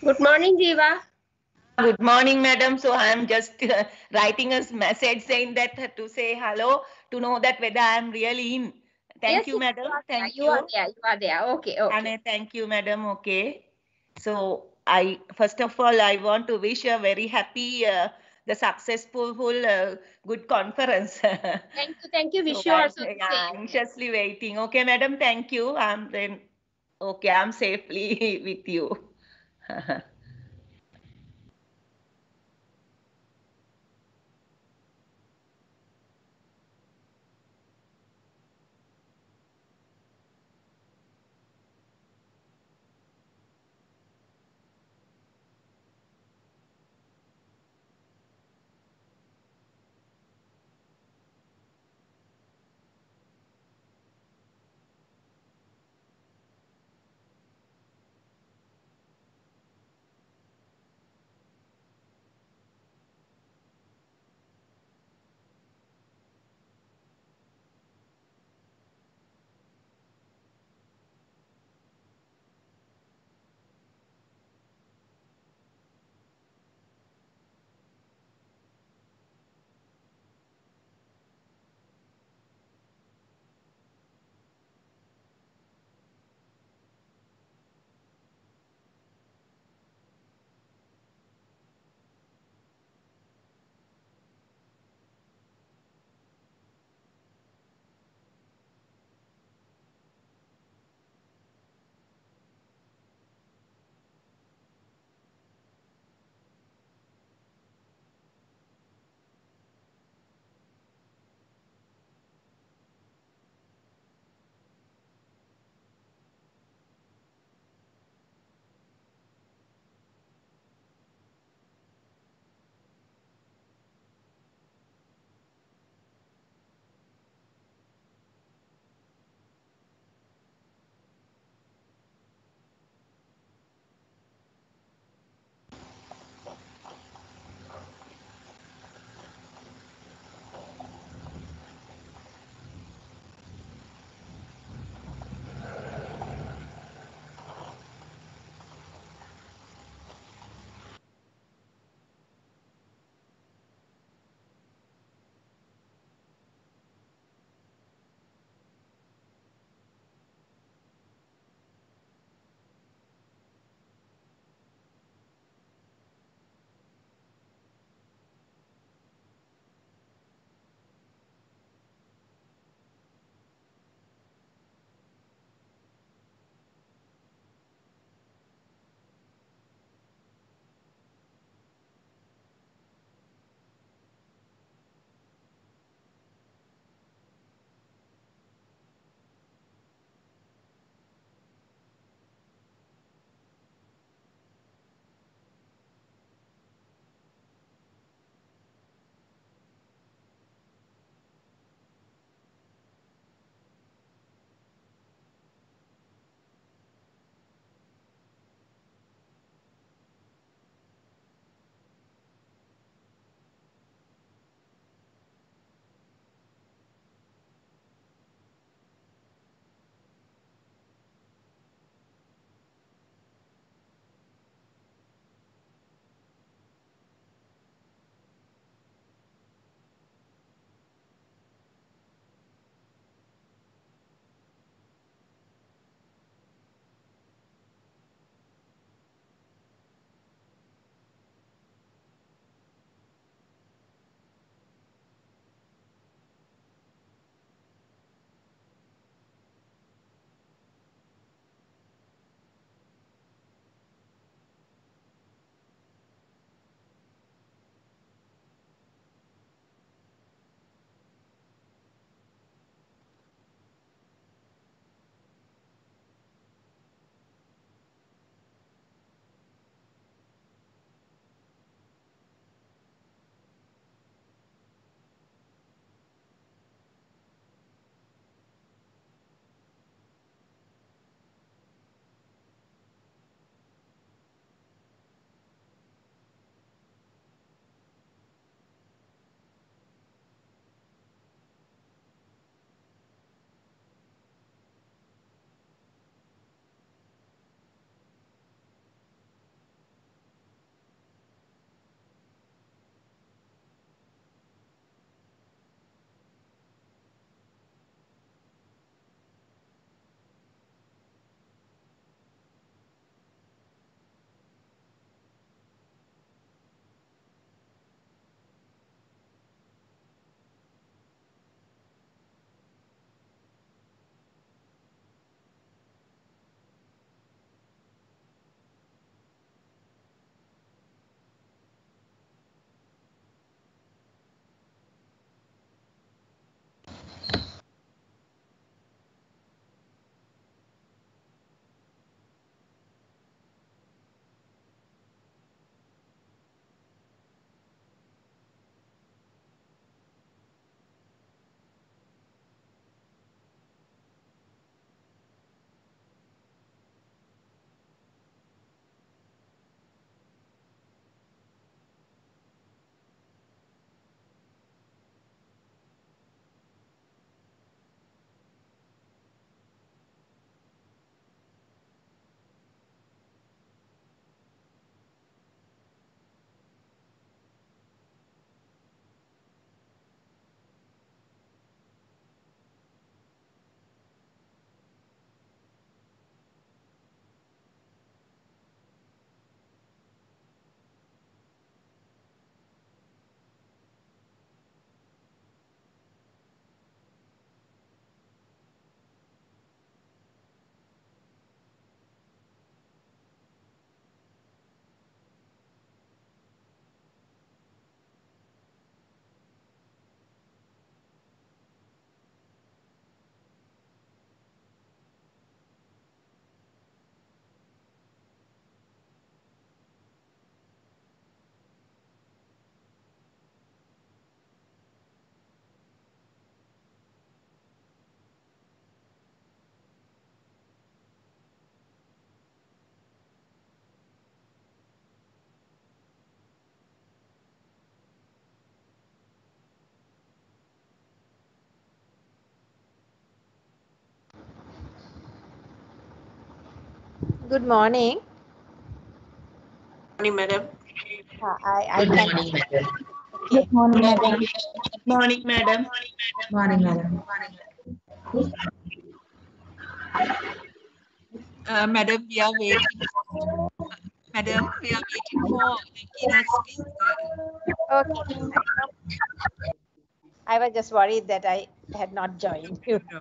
Good morning, Jiva. Good morning, madam. So I am just writing a message saying that to say hello to know that whether I am really in. Thank Yes, you, yes, you madam. are there. Thank You are you. there. You are there. Okay, And okay. thank you, madam. Okay. So I first of all I want to wish a very happy, the successful, good conference. Thank you. So Wish you I'm also the yeah, same. anxiously waiting. Okay, madam. Thank you. I'm then okay. I'm safely with you. Good morning. Morning, madam. I Good can. morning, madam. Okay. Good morning, madam. Morning, madam. Morning, madam. Madam, we are waiting. Madam, we are waiting for the keynote speaker. Okay. I was just worried that I had not joined you. No.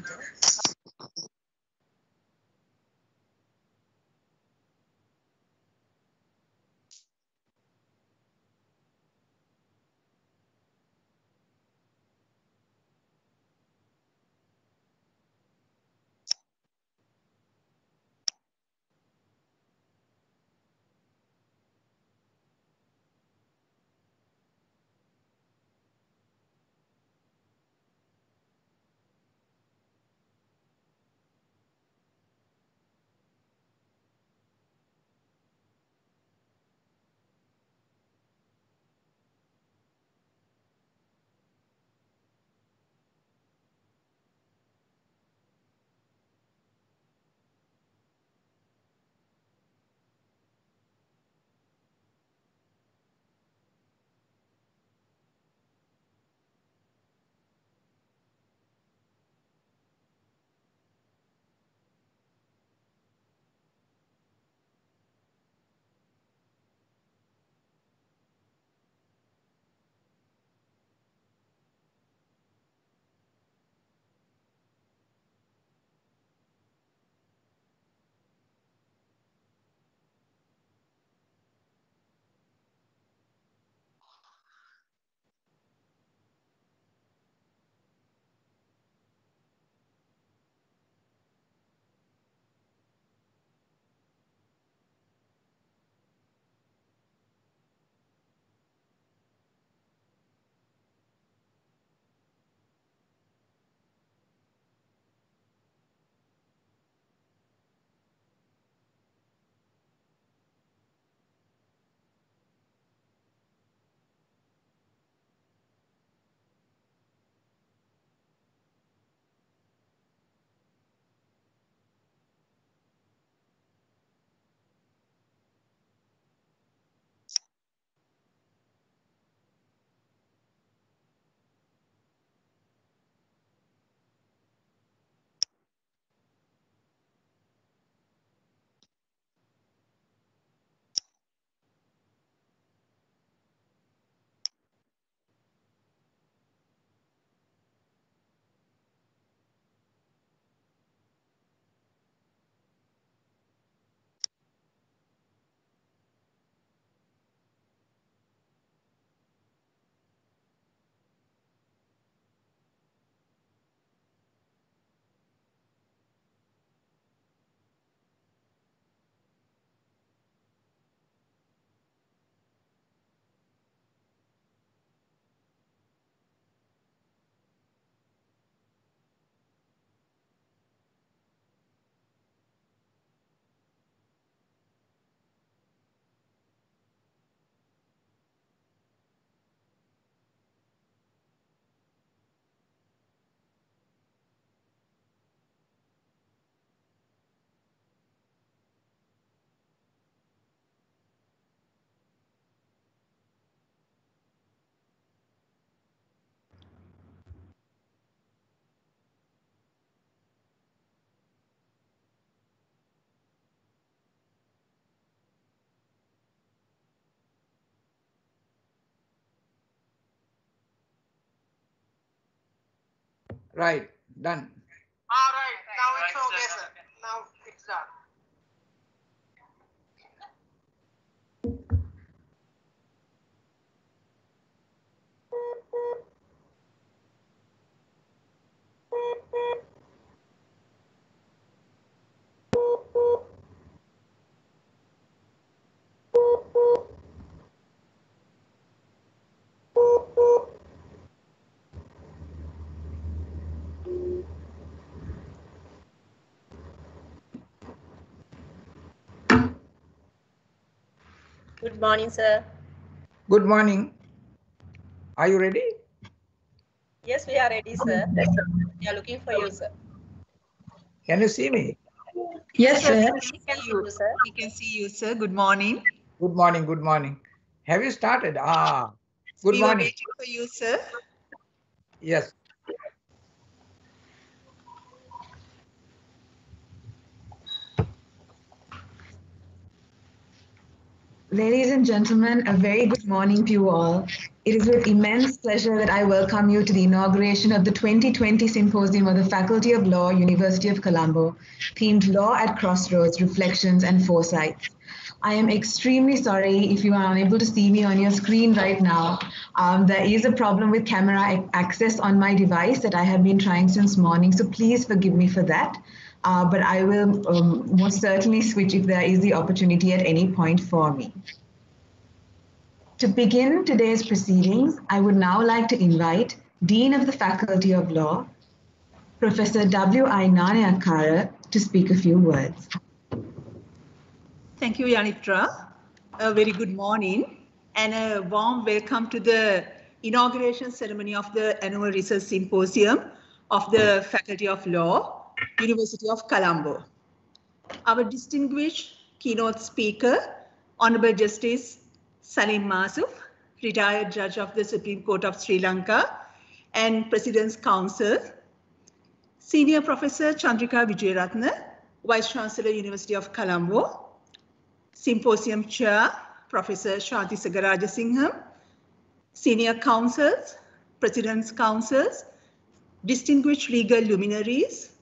center. Right, done. All right, now it's okay, sir. Now it's done. Good morning, sir. Good morning. Are you ready? Yes, we are ready, sir. We are looking for you, sir. Can you see me? Yes, sir. We We can see you, sir. We can see you, sir. Good morning. Good morning, good morning. Have you started? Good We were morning. waiting for you, sir. Yes. Ladies and gentlemen, a very good morning to you all. It is with immense pleasure that I welcome you to the inauguration of the 2020 Symposium of the Faculty of Law, University of Colombo, themed Law at Crossroads, Reflections and Foresights. I am extremely sorry if you are unable to see me on your screen right now. There is a problem with camera access on my device that I have been trying since morning, so please forgive me for that. But I will most certainly switch if there is the opportunity at any point for me. To begin today's proceedings, I would now like to invite Dean of the Faculty of Law, Professor W.I. Nanayakara, to speak a few words. Thank you, Yanitra. A very good morning and a warm welcome to the inauguration ceremony of the annual research symposium of the Faculty of Law, University of Colombo. Our distinguished keynote speaker, Honorable Justice Salim Masood, retired Judge of the Supreme Court of Sri Lanka and President's Counsel, Senior Professor Chandrika Wijeyaratne, Vice Chancellor, University of Colombo, Symposium Chair, Professor Shanti Sagarajasingham, Senior Counsels, President's Counsels, distinguished legal luminaries,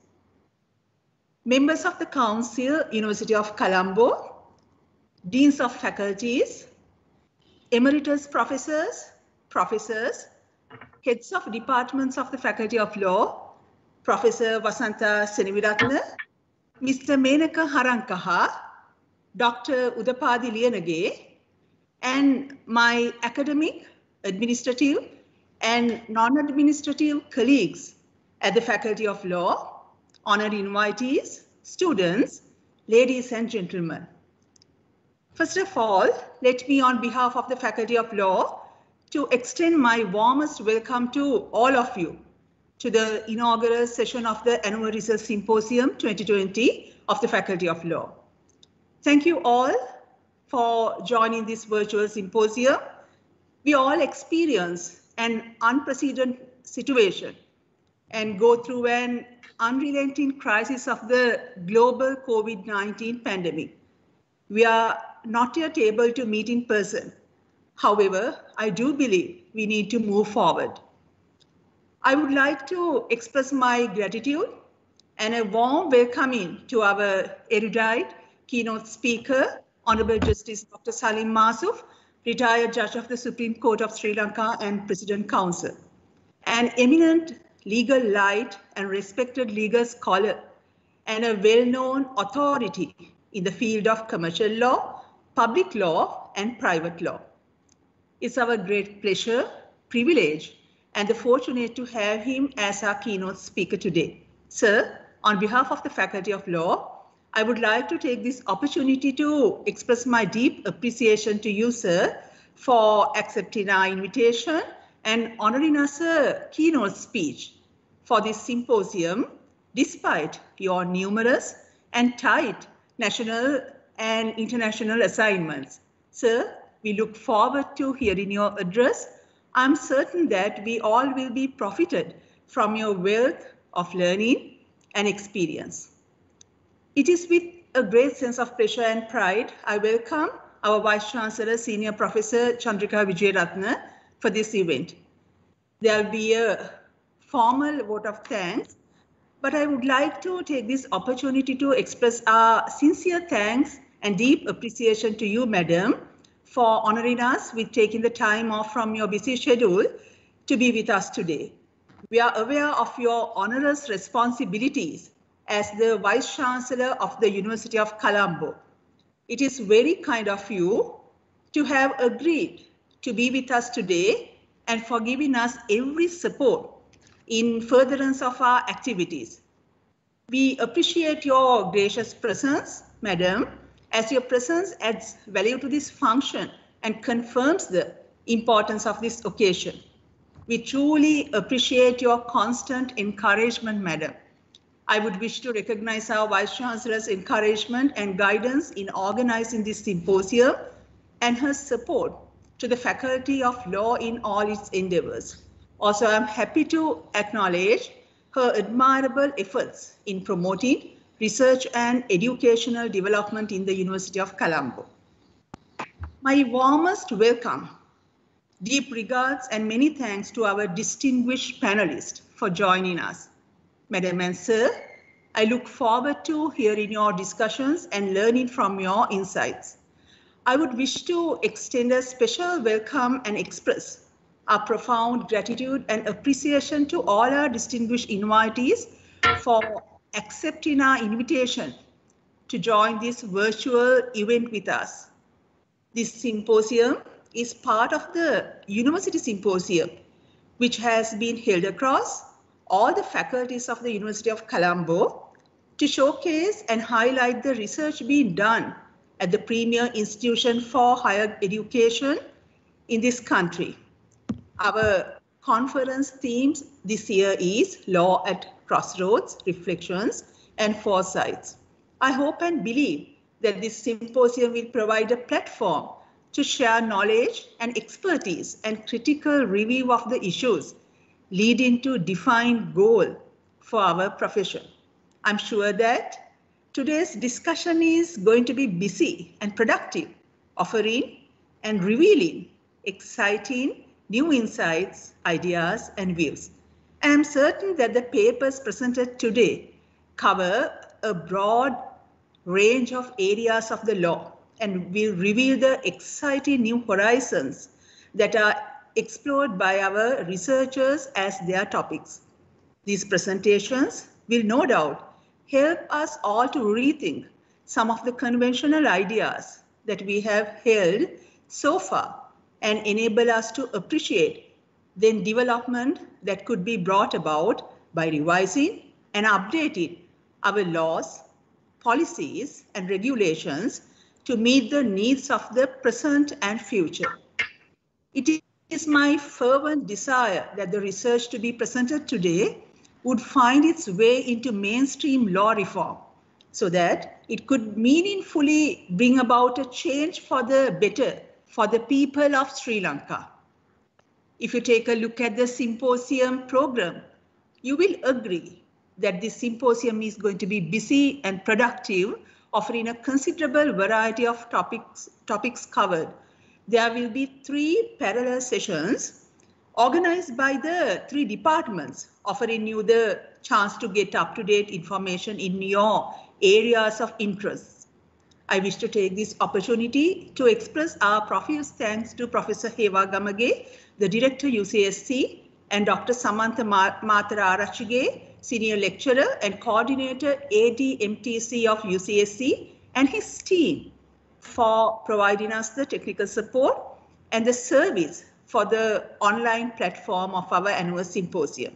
members of the Council, University of Colombo, Deans of Faculties, Emeritus Professors, Professors, Heads of Departments of the Faculty of Law, Professor Vasanta Seneviratne, Mr. Menaka Harankaha, Dr. Udapadi Liyanage, and my academic, administrative, and non-administrative colleagues at the Faculty of Law, honored invitees, students, ladies and gentlemen. First of all, let me on behalf of the Faculty of Law to extend my warmest welcome to all of you to the inaugural session of the Annual Research Symposium 2020 of the Faculty of Law. Thank you all for joining this virtual symposium. We all experience an unprecedented situation and go through an unrelenting crisis of the global COVID-19 pandemic. We are not yet able to meet in person. However, I do believe we need to move forward. I would like to express my gratitude and a warm welcoming to our erudite keynote speaker, Honorable Justice Dr. Salim Masood, retired Judge of the Supreme Court of Sri Lanka and President Counsel, an eminent legal light and respected legal scholar, and a well-known authority in the field of commercial law, public law, and private law. It's our great pleasure, privilege, and the fortunate to have him as our keynote speaker today. Sir, on behalf of the Faculty of Law, I would like to take this opportunity to express my deep appreciation to you, sir, for accepting our invitation and honoring us a keynote speech for this symposium, despite your numerous and tight national and international assignments. Sir, we look forward to hearing your address. I'm certain that we all will be profited from your wealth of learning and experience. It is with a great sense of pleasure and pride I welcome our Vice Chancellor, Senior Professor Chandrika Wijeyaratne for this event. There will be a formal vote of thanks, but I would like to take this opportunity to express our sincere thanks and deep appreciation to you, Madam, for honoring us with taking the time off from your busy schedule to be with us today. We are aware of your onerous responsibilities as the Vice Chancellor of the University of Colombo. It is very kind of you to have agreed to be with us today and for giving us every support in furtherance of our activities. We appreciate your gracious presence, Madam, as your presence adds value to this function and confirms the importance of this occasion. We truly appreciate your constant encouragement, Madam. I would wish to recognize our Vice Chancellor's encouragement and guidance in organizing this symposium and her support to the Faculty of Law in all its endeavors. Also, I'm happy to acknowledge her admirable efforts in promoting research and educational development in the University of Colombo. My warmest welcome, deep regards and many thanks to our distinguished panelists for joining us. Madam and Sir, I look forward to hearing your discussions and learning from your insights. I would wish to extend a special welcome and express our profound gratitude and appreciation to all our distinguished invitees for accepting our invitation to join this virtual event with us. This symposium is part of the University Symposium, which has been held across all the faculties of the University of Colombo to showcase and highlight the research being done at the premier institution for higher education in this country. Our conference themes this year is Law at Crossroads, Reflections and Foresights. I hope and believe that this symposium will provide a platform to share knowledge and expertise and critical review of the issues leading to defined goal for our profession. I'm sure that today's discussion is going to be busy and productive, offering and revealing exciting new insights, ideas, and views. I am certain that the papers presented today cover a broad range of areas of the law and will reveal the exciting new horizons that are explored by our researchers as their topics. These presentations will no doubt help us all to rethink some of the conventional ideas that we have held so far and enable us to appreciate the development that could be brought about by revising and updating our laws, policies, and regulations to meet the needs of the present and future. It is my fervent desire that the research to be presented today would find its way into mainstream law reform so that it could meaningfully bring about a change for the better for the people of Sri Lanka. If you take a look at the symposium program, you will agree that this symposium is going to be busy and productive, offering a considerable variety of topics covered. There will be 3 parallel sessions organized by the 3 departments, offering you the chance to get up-to-date information in your areas of interest. I wish to take this opportunity to express our profuse thanks to Professor Hewa Gamage, the Director UCSC, and Dr. Samantha Mathara-Arachige, Senior Lecturer and Coordinator ADMTC of UCSC, and his team for providing us the technical support and the service for the online platform of our annual symposium.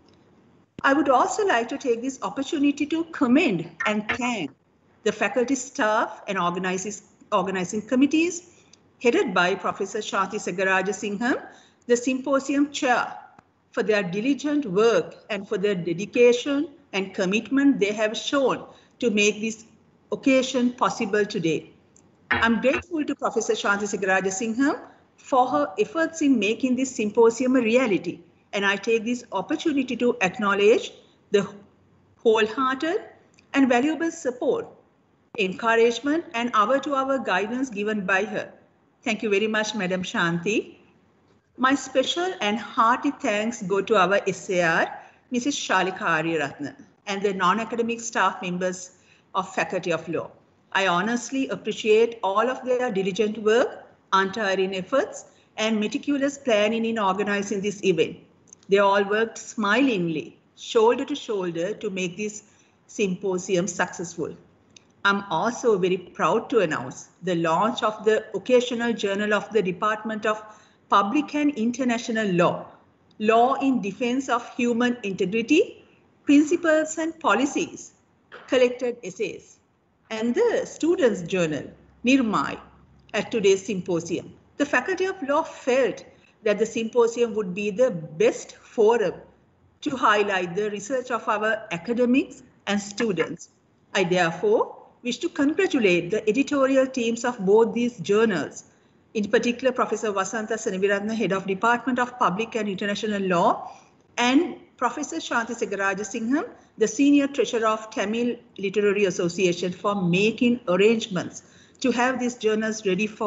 I would also like to take this opportunity to commend and thank the faculty staff and organizing committees headed by Professor Shanti Sagarajasingham, the symposium chair, for their diligent work and for their dedication and commitment they have shown to make this occasion possible today. I'm grateful to Professor Shanti Sagarajasingham for her efforts in making this symposium a reality, and I take this opportunity to acknowledge the wholehearted and valuable support, encouragement, and hour-to-hour guidance given by her. Thank you very much, Madam Shanti. My special and hearty thanks go to our SAR, Mrs. Shalika Aryaratna, and the non-academic staff members of Faculty of Law. I honestly appreciate all of their diligent work, untiring efforts, and meticulous planning in organizing this event. They all worked smilingly, shoulder to shoulder, to make this symposium successful. I'm also very proud to announce the launch of the occasional journal of the Department of Public and International Law, Law in Defense of Human Integrity, Principles and Policies, Collected Essays, and the Students' Journal, Nirmai, at today's symposium. The Faculty of Law felt that the symposium would be the best forum to highlight the research of our academics and students. I therefore wish to congratulate the editorial teams of both these journals, in particular Professor Vasantha Senaviratna, Head of Department of Public and International Law, and Professor Shanti Sagarajasingham, the Senior Treasurer of Tamil Literary Association, for making arrangements to have these journals ready for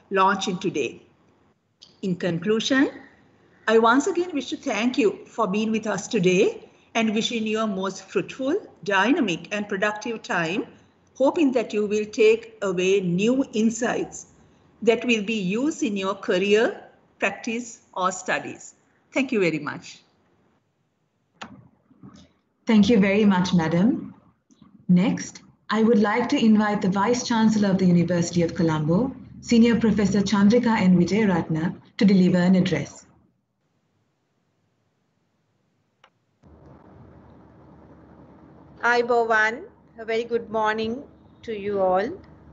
launching today. In conclusion, I once again wish to thank you for being with us today and wishing you a most fruitful, dynamic, and productive time, hoping that you will take away new insights that will be used in your career, practice, or studies. Thank you very much. Thank you very much, Madam. Next, I would like to invite the Vice Chancellor of the University of Colombo, Senior Professor Chandrika N. Vijayaratna, to deliver an address. Ayubowan, a very good morning to you all.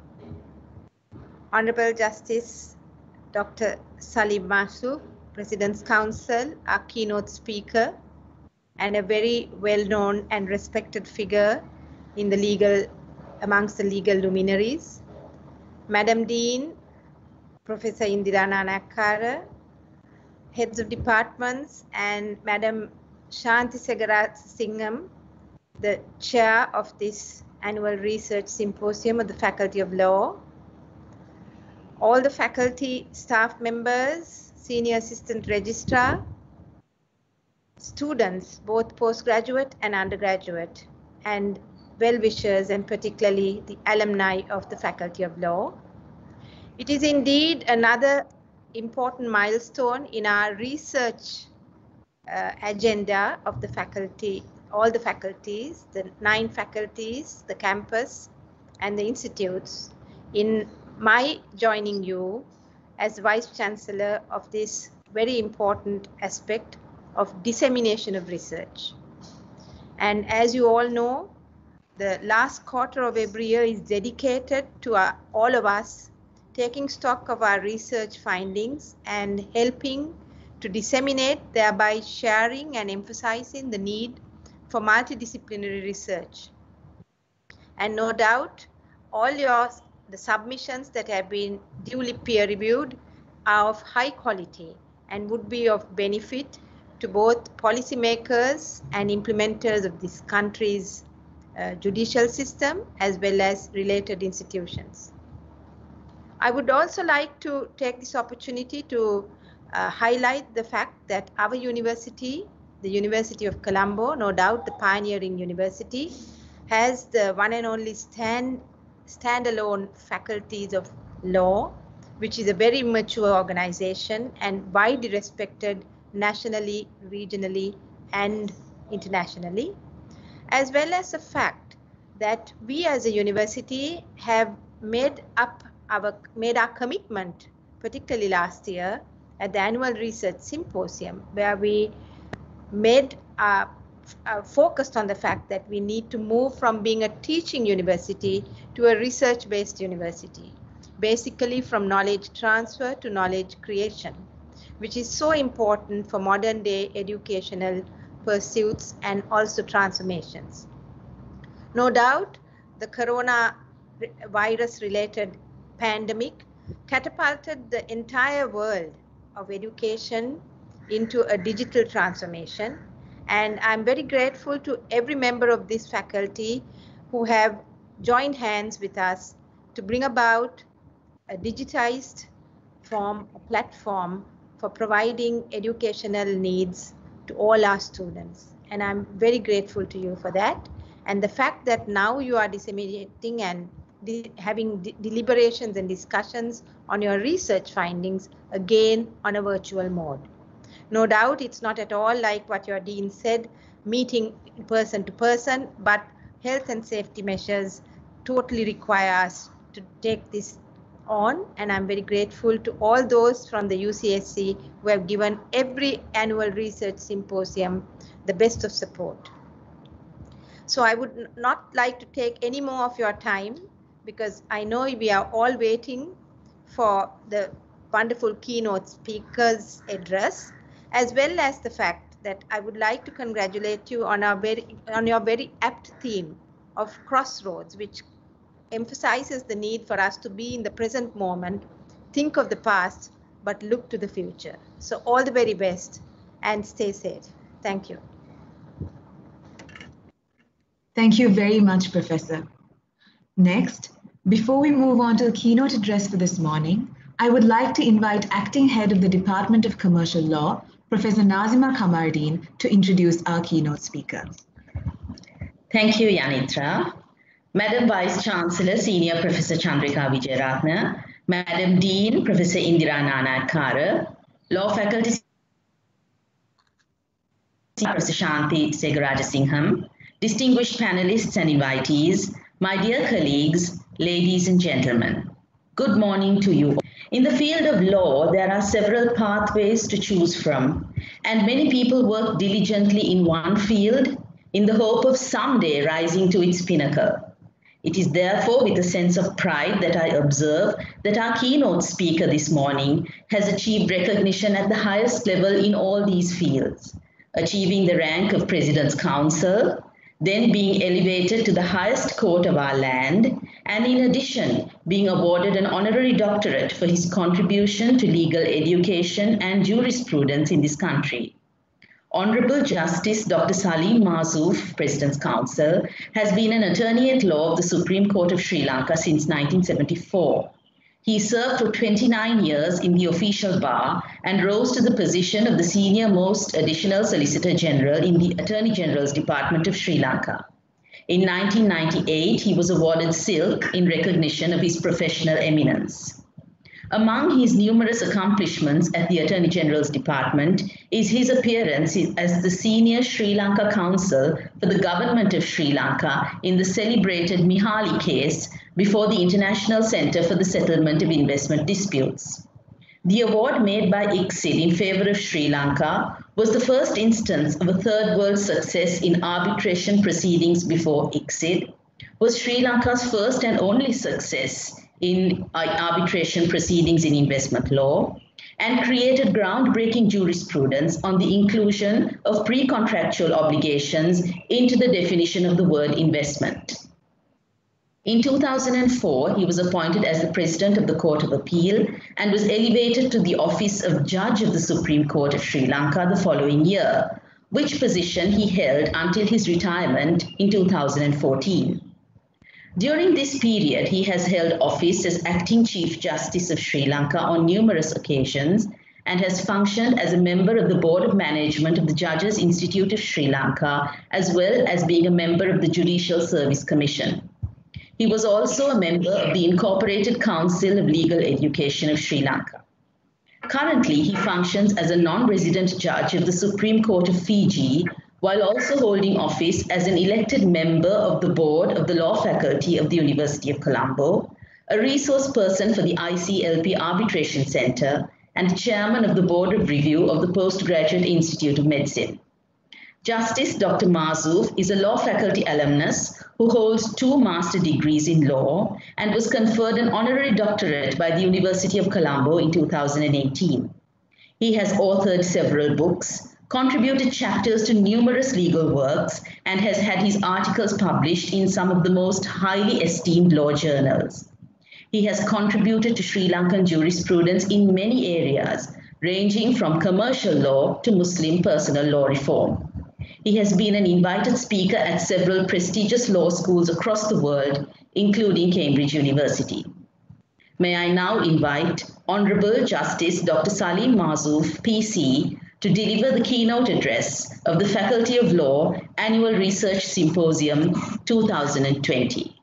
Honorable Justice Dr. Salim Masood, President's Counsel, our keynote speaker, and a very well-known and respected figure in the amongst the legal luminaries. Madam Dean, Professor Indira Nanakara, heads of departments, and Madam Shanti Segarasingham, the chair of this annual research symposium of the Faculty of Law, all the faculty staff members, senior assistant registrar, students, both postgraduate and undergraduate, and well-wishers, and particularly the alumni of the Faculty of Law. It is indeed another important milestone in our research agenda of the faculty, all the faculties, the 9 faculties, the campus, and the institutes, in my joining you as Vice Chancellor of this very important aspect of dissemination of research. And as you all know, the last quarter of every year is dedicated to all of us taking stock of our research findings and helping to disseminate, thereby sharing and emphasizing the need for multidisciplinary research. And no doubt, all the submissions that have been duly peer-reviewed are of high quality and would be of benefit to both policymakers and implementers of this country's judicial system as well as related institutions. I would also like to take this opportunity to highlight the fact that our university, the University of Colombo, no doubt the pioneering university, has the one and only standalone faculties of law, which is a very mature organization and widely respected nationally, regionally, and internationally, as well as the fact that we as a university have made our commitment, particularly last year at the annual research symposium, where we made focused on the fact that we need to move from being a teaching university to a research-based university, basically from knowledge transfer to knowledge creation, which is so important for modern day educational pursuits and also transformations. No doubt, the coronavirus related pandemic catapulted the entire world of education into a digital transformation. And I'm very grateful to every member of this faculty who have joined hands with us to bring about a digitized form, a platform for providing educational needs to all our students. And I'm very grateful to you for that. And the fact that now you are disseminating and having deliberations and discussions on your research findings, again on a virtual mode. No doubt it's not at all like what your dean said, meeting person to person, but health and safety measures totally require us to take this on. And I'm very grateful to all those from the UCSC who have given every annual research symposium the best of support. So I would not like to take any more of your time, because I know we are all waiting for the wonderful keynote speaker's address, as well as the fact that I would like to congratulate you on your very apt theme of crossroads, which emphasizes the need for us to be in the present moment, think of the past, but look to the future. So all the very best and stay safe. Thank you. Thank you very much, Professor. Next, before we move on to the keynote address for this morning, I would like to invite Acting Head of the Department of Commercial Law, Professor Nazima Kamardeen, to introduce our keynote speaker. Thank you, Yanitra. Madam Vice Chancellor, Senior Professor Chandrika Wijeratne, Madam Dean, Professor Indira Nanayakkara, Law Faculty, Professor Shanti Segarajasingham, distinguished panelists and invitees, my dear colleagues, ladies and gentlemen, good morning to you. In the field of law, there are several pathways to choose from, and many people work diligently in one field in the hope of someday rising to its pinnacle. It is therefore with a sense of pride that I observe that our keynote speaker this morning has achieved recognition at the highest level in all these fields, achieving the rank of President's Counsel, then being elevated to the highest court of our land, and in addition, being awarded an honorary doctorate for his contribution to legal education and jurisprudence in this country. Honorable Justice Dr. Salim Mazouf, President's Counsel, has been an attorney at law of the Supreme Court of Sri Lanka since 1974. He served for 29 years in the official bar and rose to the position of the senior most additional Solicitor General in the Attorney General's Department of Sri Lanka. In 1998, he was awarded Silk in recognition of his professional eminence. Among his numerous accomplishments at the Attorney General's Department is his appearance as the senior Sri Lanka counsel for the government of Sri Lanka in the celebrated Mihaly case before the International Centre for the Settlement of Investment Disputes. The award made by ICSID in favor of Sri Lanka was the first instance of a third world success in arbitration proceedings before ICSID, was Sri Lanka's first and only success in arbitration proceedings in investment law, and created groundbreaking jurisprudence on the inclusion of pre-contractual obligations into the definition of the word investment. In 2004, he was appointed as the President of the Court of Appeal and was elevated to the office of Judge of the Supreme Court of Sri Lanka the following year, which position he held until his retirement in 2014. During this period, he has held office as Acting Chief Justice of Sri Lanka on numerous occasions and has functioned as a member of the Board of Management of the Judges Institute of Sri Lanka, as well as being a member of the Judicial Service Commission. He was also a member of the Incorporated Council of Legal Education of Sri Lanka. Currently, he functions as a non-resident judge of the Supreme Court of Fiji, while also holding office as an elected member of the board of the law faculty of the University of Colombo, a resource person for the ICLP Arbitration Center, and chairman of the Board of Review of the Postgraduate Institute of Medicine. Justice Dr. Mazouf is a law faculty alumnus who holds 2 master degrees in law and was conferred an honorary doctorate by the University of Colombo in 2018. He has authored several books, contributed chapters to numerous legal works, and has had his articles published in some of the most highly esteemed law journals. He has contributed to Sri Lankan jurisprudence in many areas, ranging from commercial law to Muslim personal law reform. He has been an invited speaker at several prestigious law schools across the world, including Cambridge University. May I now invite Honorable Justice Dr. Salim Mazouf, PC, to deliver the keynote address of the Faculty of Law Annual Research Symposium 2020.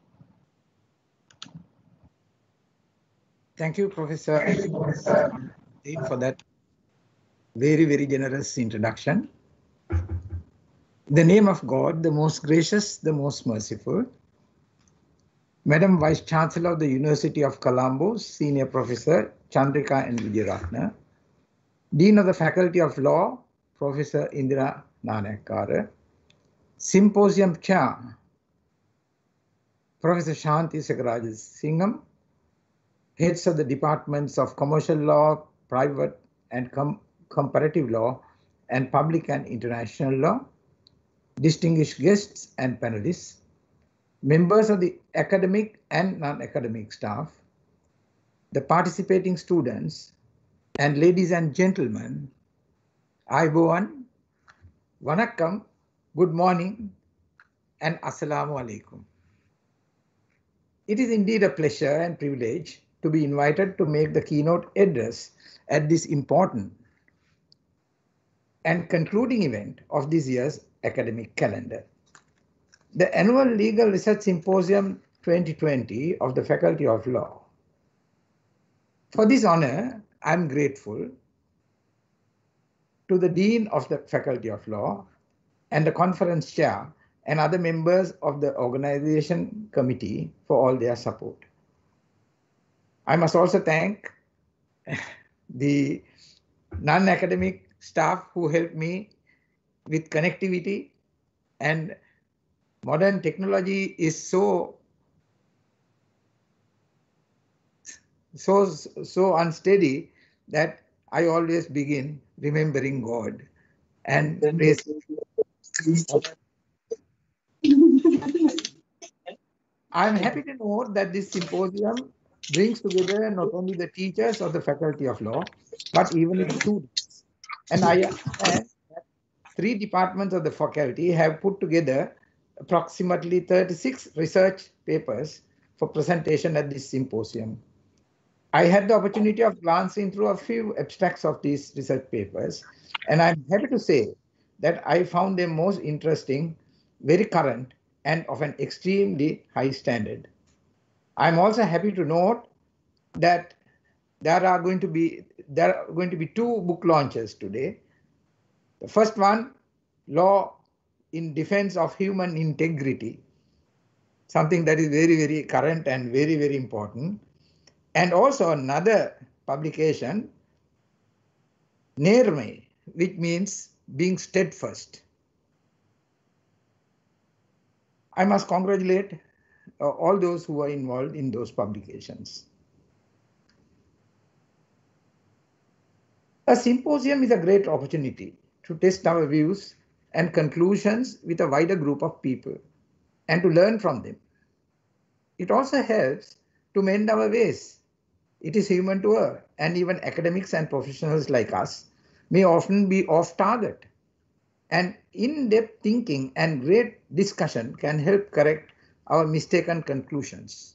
Thank you, Professor Dean, for that very, very generous introduction. In the name of God, the most gracious, the most merciful, Madam Vice Chancellor of the University of Colombo, Senior Professor Chandrika N. Wijeratne, Dean of the Faculty of Law, Professor Indira Nanayakkara, Symposium Chair, Professor Shanti Segarajasingham, Heads of the Departments of Commercial Law, Private and Comparative Law, and Public and International Law, distinguished guests and panelists, members of the academic and non-academic staff, the participating students, and ladies and gentlemen, Ayubowan, Vanakkam, good morning, and Assalamu alaikum. It is indeed a pleasure and privilege to be invited to make the keynote address at this important and concluding event of this year's academic calendar. The annual Legal Research Symposium 2020 of the Faculty of Law. For this honor, I am grateful to the Dean of the Faculty of Law and the conference chair and other members of the organization committee for all their support. I must also thank the non-academic staff who helped me with connectivity, and modern technology is so unsteady that I always begin remembering God and praising. I'm happy to note that this symposium brings together not only the teachers of the Faculty of Law, but even the students. And I understand that 3 departments of the faculty have put together approximately 36 research papers for presentation at this symposium. I had the opportunity of glancing through a few abstracts of these research papers, and I'm happy to say that I found them most interesting, very current, and of an extremely high standard. I'm also happy to note that there are going to be 2 book launches today. The first one, Law in Defense of Human Integrity, something that is very, very current and very, very important. And also another publication, Nirme, which means being steadfast. I must congratulate all those who are involved in those publications. A symposium is a great opportunity to test our views and conclusions with a wider group of people and to learn from them. It also helps to mend our ways. It is human to err, and even academics and professionals like us may often be off target. And in-depth thinking and great discussion can help correct our mistaken conclusions.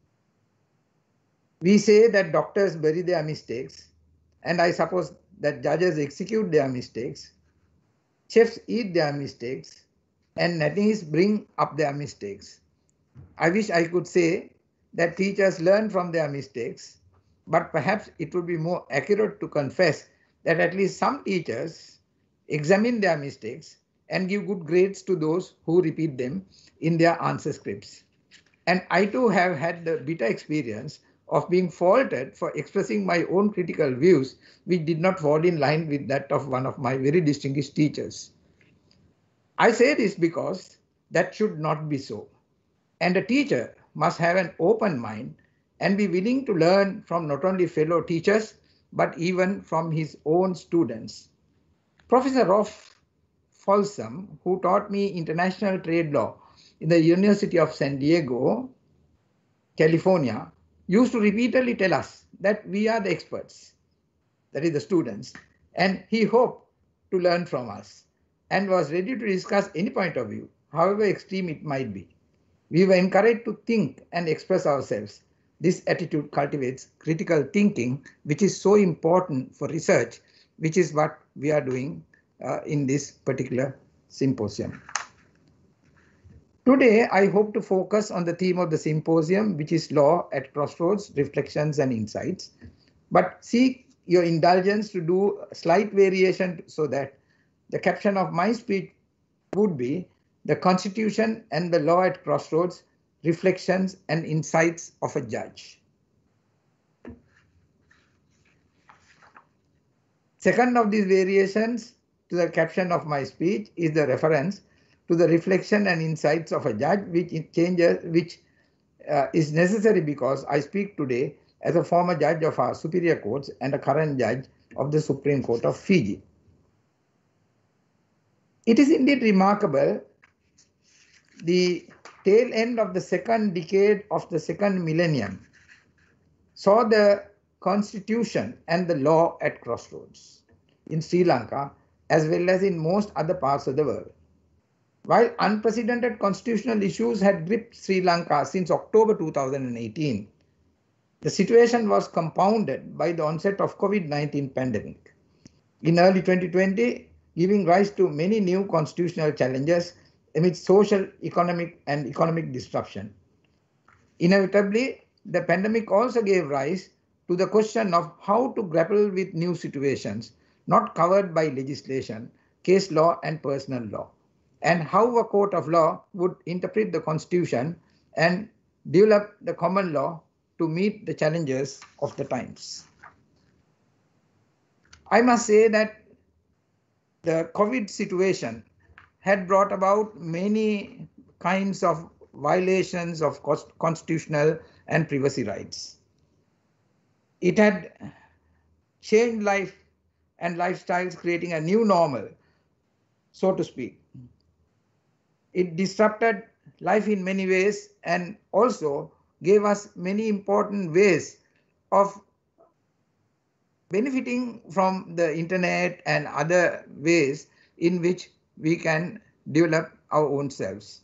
We say that doctors bury their mistakes, and I suppose that judges execute their mistakes, chefs eat their mistakes, and nannies bring up their mistakes. I wish I could say that teachers learn from their mistakes, but perhaps it would be more accurate to confess that at least some teachers examine their mistakes and give good grades to those who repeat them in their answer scripts. And I too have had the bitter experience of being faulted for expressing my own critical views, which did not fall in line with that of one of my very distinguished teachers. I say this because that should not be so. And a teacher must have an open mind and be willing to learn from not only fellow teachers, but even from his own students. Professor Rolf Folsom, who taught me international trade law in the University of San Diego, California, used to repeatedly tell us that we are the experts, that is the students, and he hoped to learn from us and was ready to discuss any point of view, however extreme it might be. We were encouraged to think and express ourselves. This attitude cultivates critical thinking, which is so important for research, which is what we are doing in this particular symposium. Today, I hope to focus on the theme of the symposium, which is Law at Crossroads, Reflections and Insights, but seek your indulgence to do a slight variation so that the caption of my speech would be The Constitution and the Law at Crossroads, Reflections and Insights of a Judge. Second of these variations to the caption of my speech is the reference to the reflection and insights of a judge, which is necessary because I speak today as a former judge of our superior courts and a current judge of the Supreme Court of Fiji. It is indeed remarkable, the tail end of the second decade of the second millennium saw the constitution and the law at crossroads in Sri Lanka as well as in most other parts of the world. While unprecedented constitutional issues had gripped Sri Lanka since October 2018, The situation was compounded by the onset of COVID-19 pandemic. In early 2020, giving rise to many new constitutional challenges amid social, economic disruption. Inevitably, the pandemic also gave rise to the question of how to grapple with new situations not covered by legislation, case law, and personal law, and how a court of law would interpret the Constitution and develop the common law to meet the challenges of the times. I must say that the COVID situation had brought about many kinds of violations of constitutional and privacy rights. It had changed life and lifestyles, creating a new normal, so to speak. It disrupted life in many ways and also gave us many important ways of benefiting from the internet and other ways in which we can develop our own selves.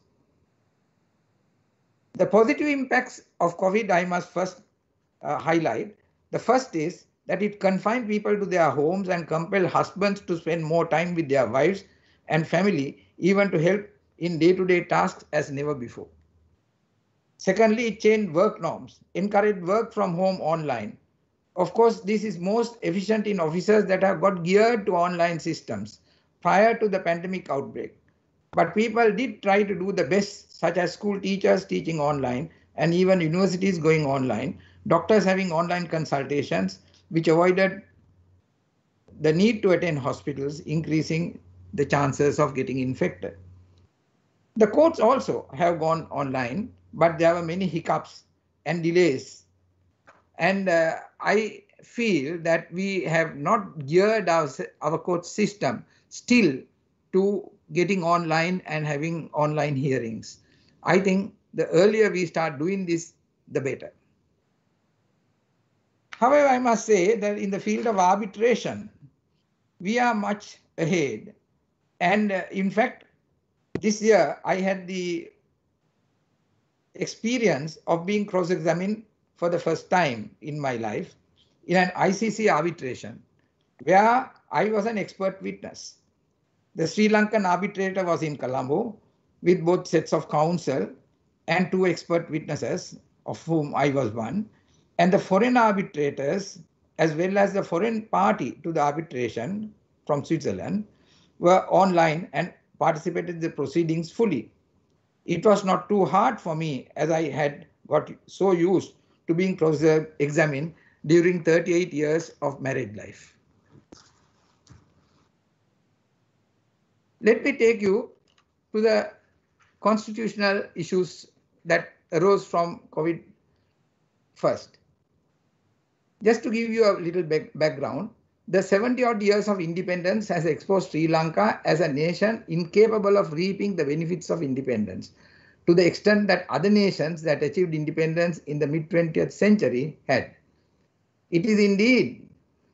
The positive impacts of COVID I must first highlight. The first is that it confined people to their homes and compelled husbands to spend more time with their wives and family, even to help in day-to-day tasks as never before. Secondly, it changed work norms, encouraged work from home online. Of course, this is most efficient in offices that have got geared to online systems prior to the pandemic outbreak. But people did try to do the best, such as school teachers teaching online and even universities going online, doctors having online consultations, which avoided the need to attend hospitals, increasing the chances of getting infected. The courts also have gone online, but there were many hiccups and delays. And I feel that we have not geared our court system still to getting online and having online hearings. I think the earlier we start doing this, the better. However, I must say that in the field of arbitration, we are much ahead. And in fact, this year I had the experience of being cross-examined for the first time in my life in an ICC arbitration, where I was an expert witness. The Sri Lankan arbitrator was in Colombo with both sets of counsel and 2 expert witnesses, of whom I was one. And the foreign arbitrators, as well as the foreign party to the arbitration from Switzerland, were online and participated in the proceedings fully. It was not too hard for me, as I had got so used to being cross-examined during 38 years of married life. Let me take you to the constitutional issues that arose from COVID first. Just to give you a little background, the 70-odd years of independence has exposed Sri Lanka as a nation incapable of reaping the benefits of independence, to the extent that other nations that achieved independence in the mid-20th century had. It is indeed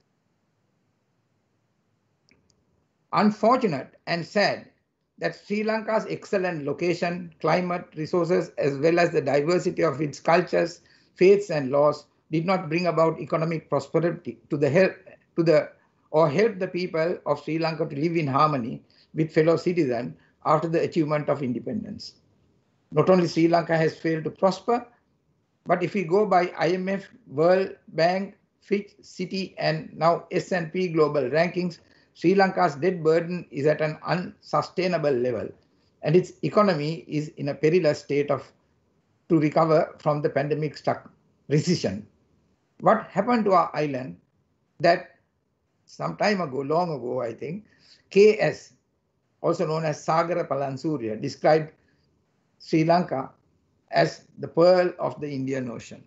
unfortunate and sad that Sri Lanka's excellent location, climate, resources, as well as the diversity of its cultures, faiths, and laws did not bring about economic prosperity or help the people of Sri Lanka to live in harmony with fellow citizens after the achievement of independence. Not only Sri Lanka has failed to prosper, but if we go by IMF, World Bank, Fitch, Citi, and now S&P Global rankings, Sri Lanka's debt burden is at an unsustainable level, and its economy is in a perilous state to recover from the pandemic-struck recession. What happened to our island that some time ago, long ago, I think, KS, also known as Sagara Palansurya, described Sri Lanka as the pearl of the Indian Ocean.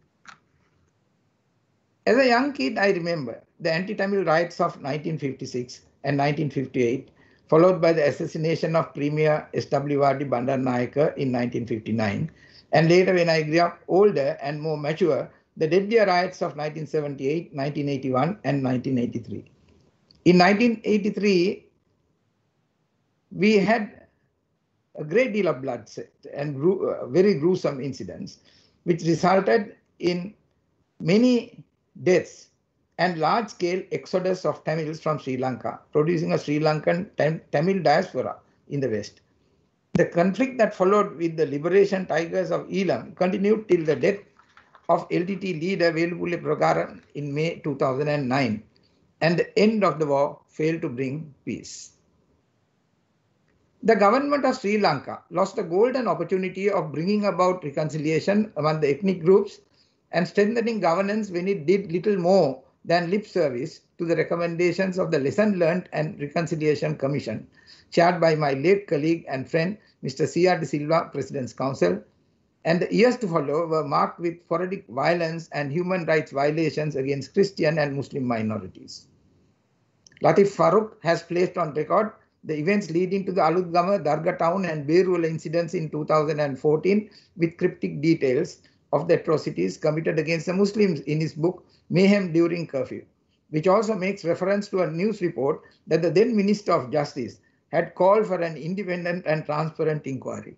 As a young kid, I remember the anti-Tamil riots of 1956 and 1958, followed by the assassination of Premier S.W.R.D. Bandaranaike in 1959, and later when I grew up older and more mature, the deadlier riots of 1978, 1981, and 1983. In 1983, we had a great deal of bloodshed and very gruesome incidents, which resulted in many deaths and large-scale exodus of Tamils from Sri Lanka, producing a Sri Lankan Tamil diaspora in the West. The conflict that followed with the liberation tigers of Elam continued till the death of LTT leader Velupulli Prakaran in May 2009, and the end of the war failed to bring peace. The government of Sri Lanka lost a golden opportunity of bringing about reconciliation among the ethnic groups and strengthening governance when it did little more than lip service to the recommendations of the Lesson Learned and Reconciliation Commission, chaired by my late colleague and friend, Mr. C.R. De Silva, President's Counsel, and the years to follow were marked with sporadic violence and human rights violations against Christian and Muslim minorities. Latif Farooq has placed on record the events leading to the Alutgama, Darga Town and Berula incidents in 2014 with cryptic details of the atrocities committed against the Muslims in his book Mayhem During Curfew, which also makes reference to a news report that the then Minister of Justice had called for an independent and transparent inquiry.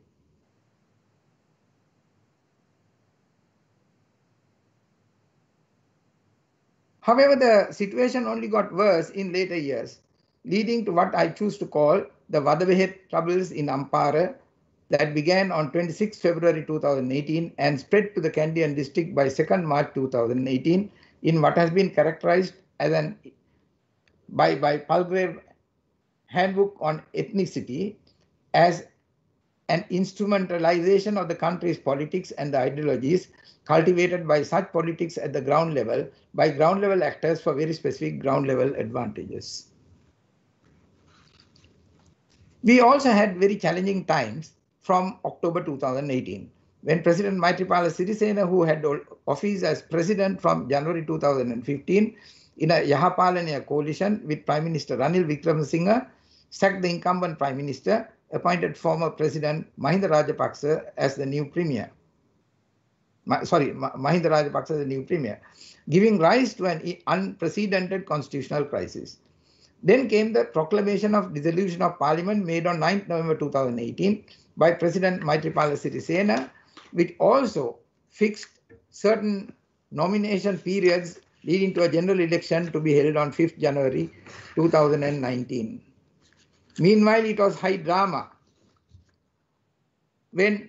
However, the situation only got worse in later years, leading to what I choose to call the Vadavehet troubles in Ampara that began on 26 February 2018 and spread to the Kandyan district by 2nd March 2018 in what has been characterized as by Palgrave Handbook on Ethnicity as an instrumentalization of the country's politics and the ideologies cultivated by such politics at the ground level by ground level actors for very specific ground level advantages. We also had very challenging times from October 2018, when President Maithripala Sirisena, who had office as president from January 2015 in a Yahapalana coalition with Prime Minister Ranil Wickremesinghe, sacked the incumbent Prime Minister, appointed former President Mahinda Rajapaksa as the new Premier. Mahinda Rajapaksa as the new Premier, giving rise to an unprecedented constitutional crisis. Then came the proclamation of dissolution of Parliament made on 9th November 2018 by President Maithripala Sirisena, which also fixed certain nomination periods leading to a general election to be held on 5th January 2019. Meanwhile, it was high drama when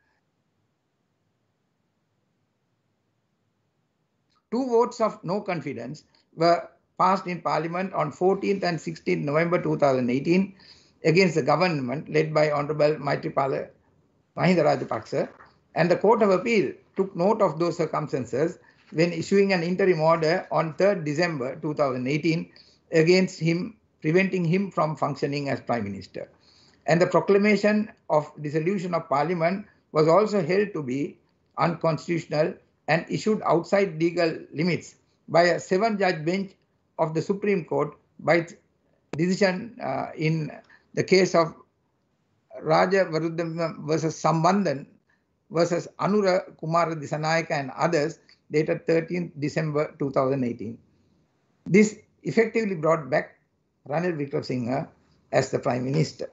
2 votes of no confidence were passed in Parliament on 14th and 16th November 2018 against the government led by Honorable Maithripala Mahinda Rajapaksa, and the Court of Appeal took note of those circumstances when issuing an interim order on 3rd December 2018 against him, preventing him from functioning as Prime Minister. And the proclamation of dissolution of Parliament was also held to be unconstitutional and issued outside legal limits by a 7-judge bench of the Supreme Court by its decision in the case of Raja Varuddam versus Sambandhan versus Anura Kumara Disanayaka and others dated 13th December 2018. This effectively brought back Ranil Wickremesinghe as the Prime Minister.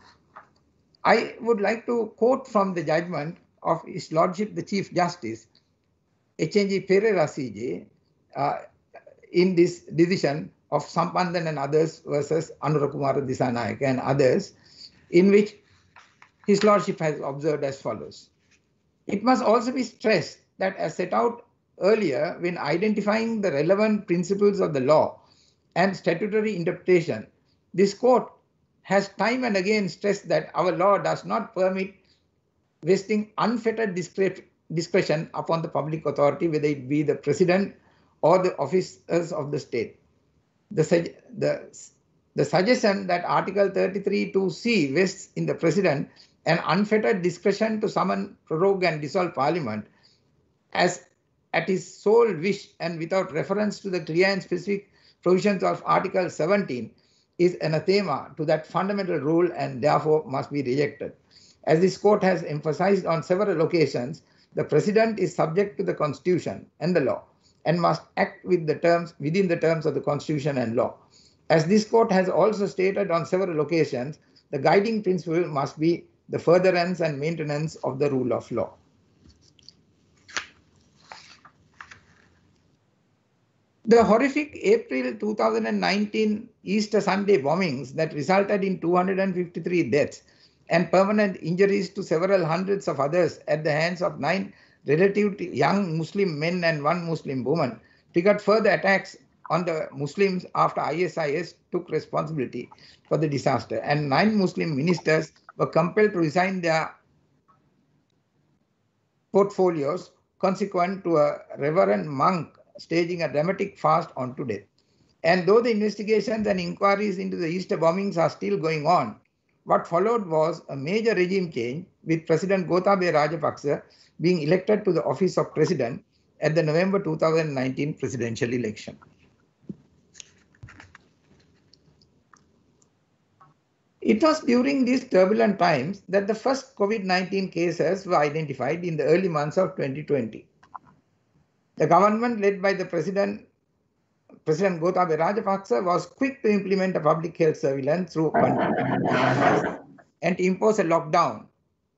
I would like to quote from the judgment of His Lordship the Chief Justice, H.N.G. Pereira CJ, in this decision of Sambandhan and others versus Anura Kumara Disanayaka and others, in which His Lordship has observed as follows. It must also be stressed that as set out earlier, when identifying the relevant principles of the law and statutory interpretation, this court has time and again stressed that our law does not permit vesting unfettered discretion upon the public authority, whether it be the president or the officers of the state. The suggestion that Article 33(2)(c) vests in the president an unfettered discretion to summon, prorogue and dissolve Parliament as at his sole wish and without reference to the clear and specific provisions of Article 17 is anathema to that fundamental rule and therefore must be rejected. As this court has emphasized on several occasions, the president is subject to the Constitution and the law and must act within the terms of the Constitution and law. As this court has also stated on several occasions, the guiding principle must be the furtherance and maintenance of the rule of law. The horrific April 2019 Easter Sunday bombings that resulted in 253 deaths and permanent injuries to several hundreds of others at the hands of 9 relatively young Muslim men and 1 Muslim woman triggered further attacks on the Muslims after ISIS took responsibility for the disaster, and 9 Muslim ministers were compelled to resign their portfolios consequent to a reverend monk staging a dramatic fast on today. And though the investigations and inquiries into the Easter bombings are still going on, what followed was a major regime change, with President Gotabaya Rajapaksa being elected to the office of president at the November 2019 presidential election. It was during these turbulent times that the first COVID-19 cases were identified in the early months of 2020. The government led by the President Gotabaya Rajapaksa was quick to implement a public health surveillance through and impose a lockdown,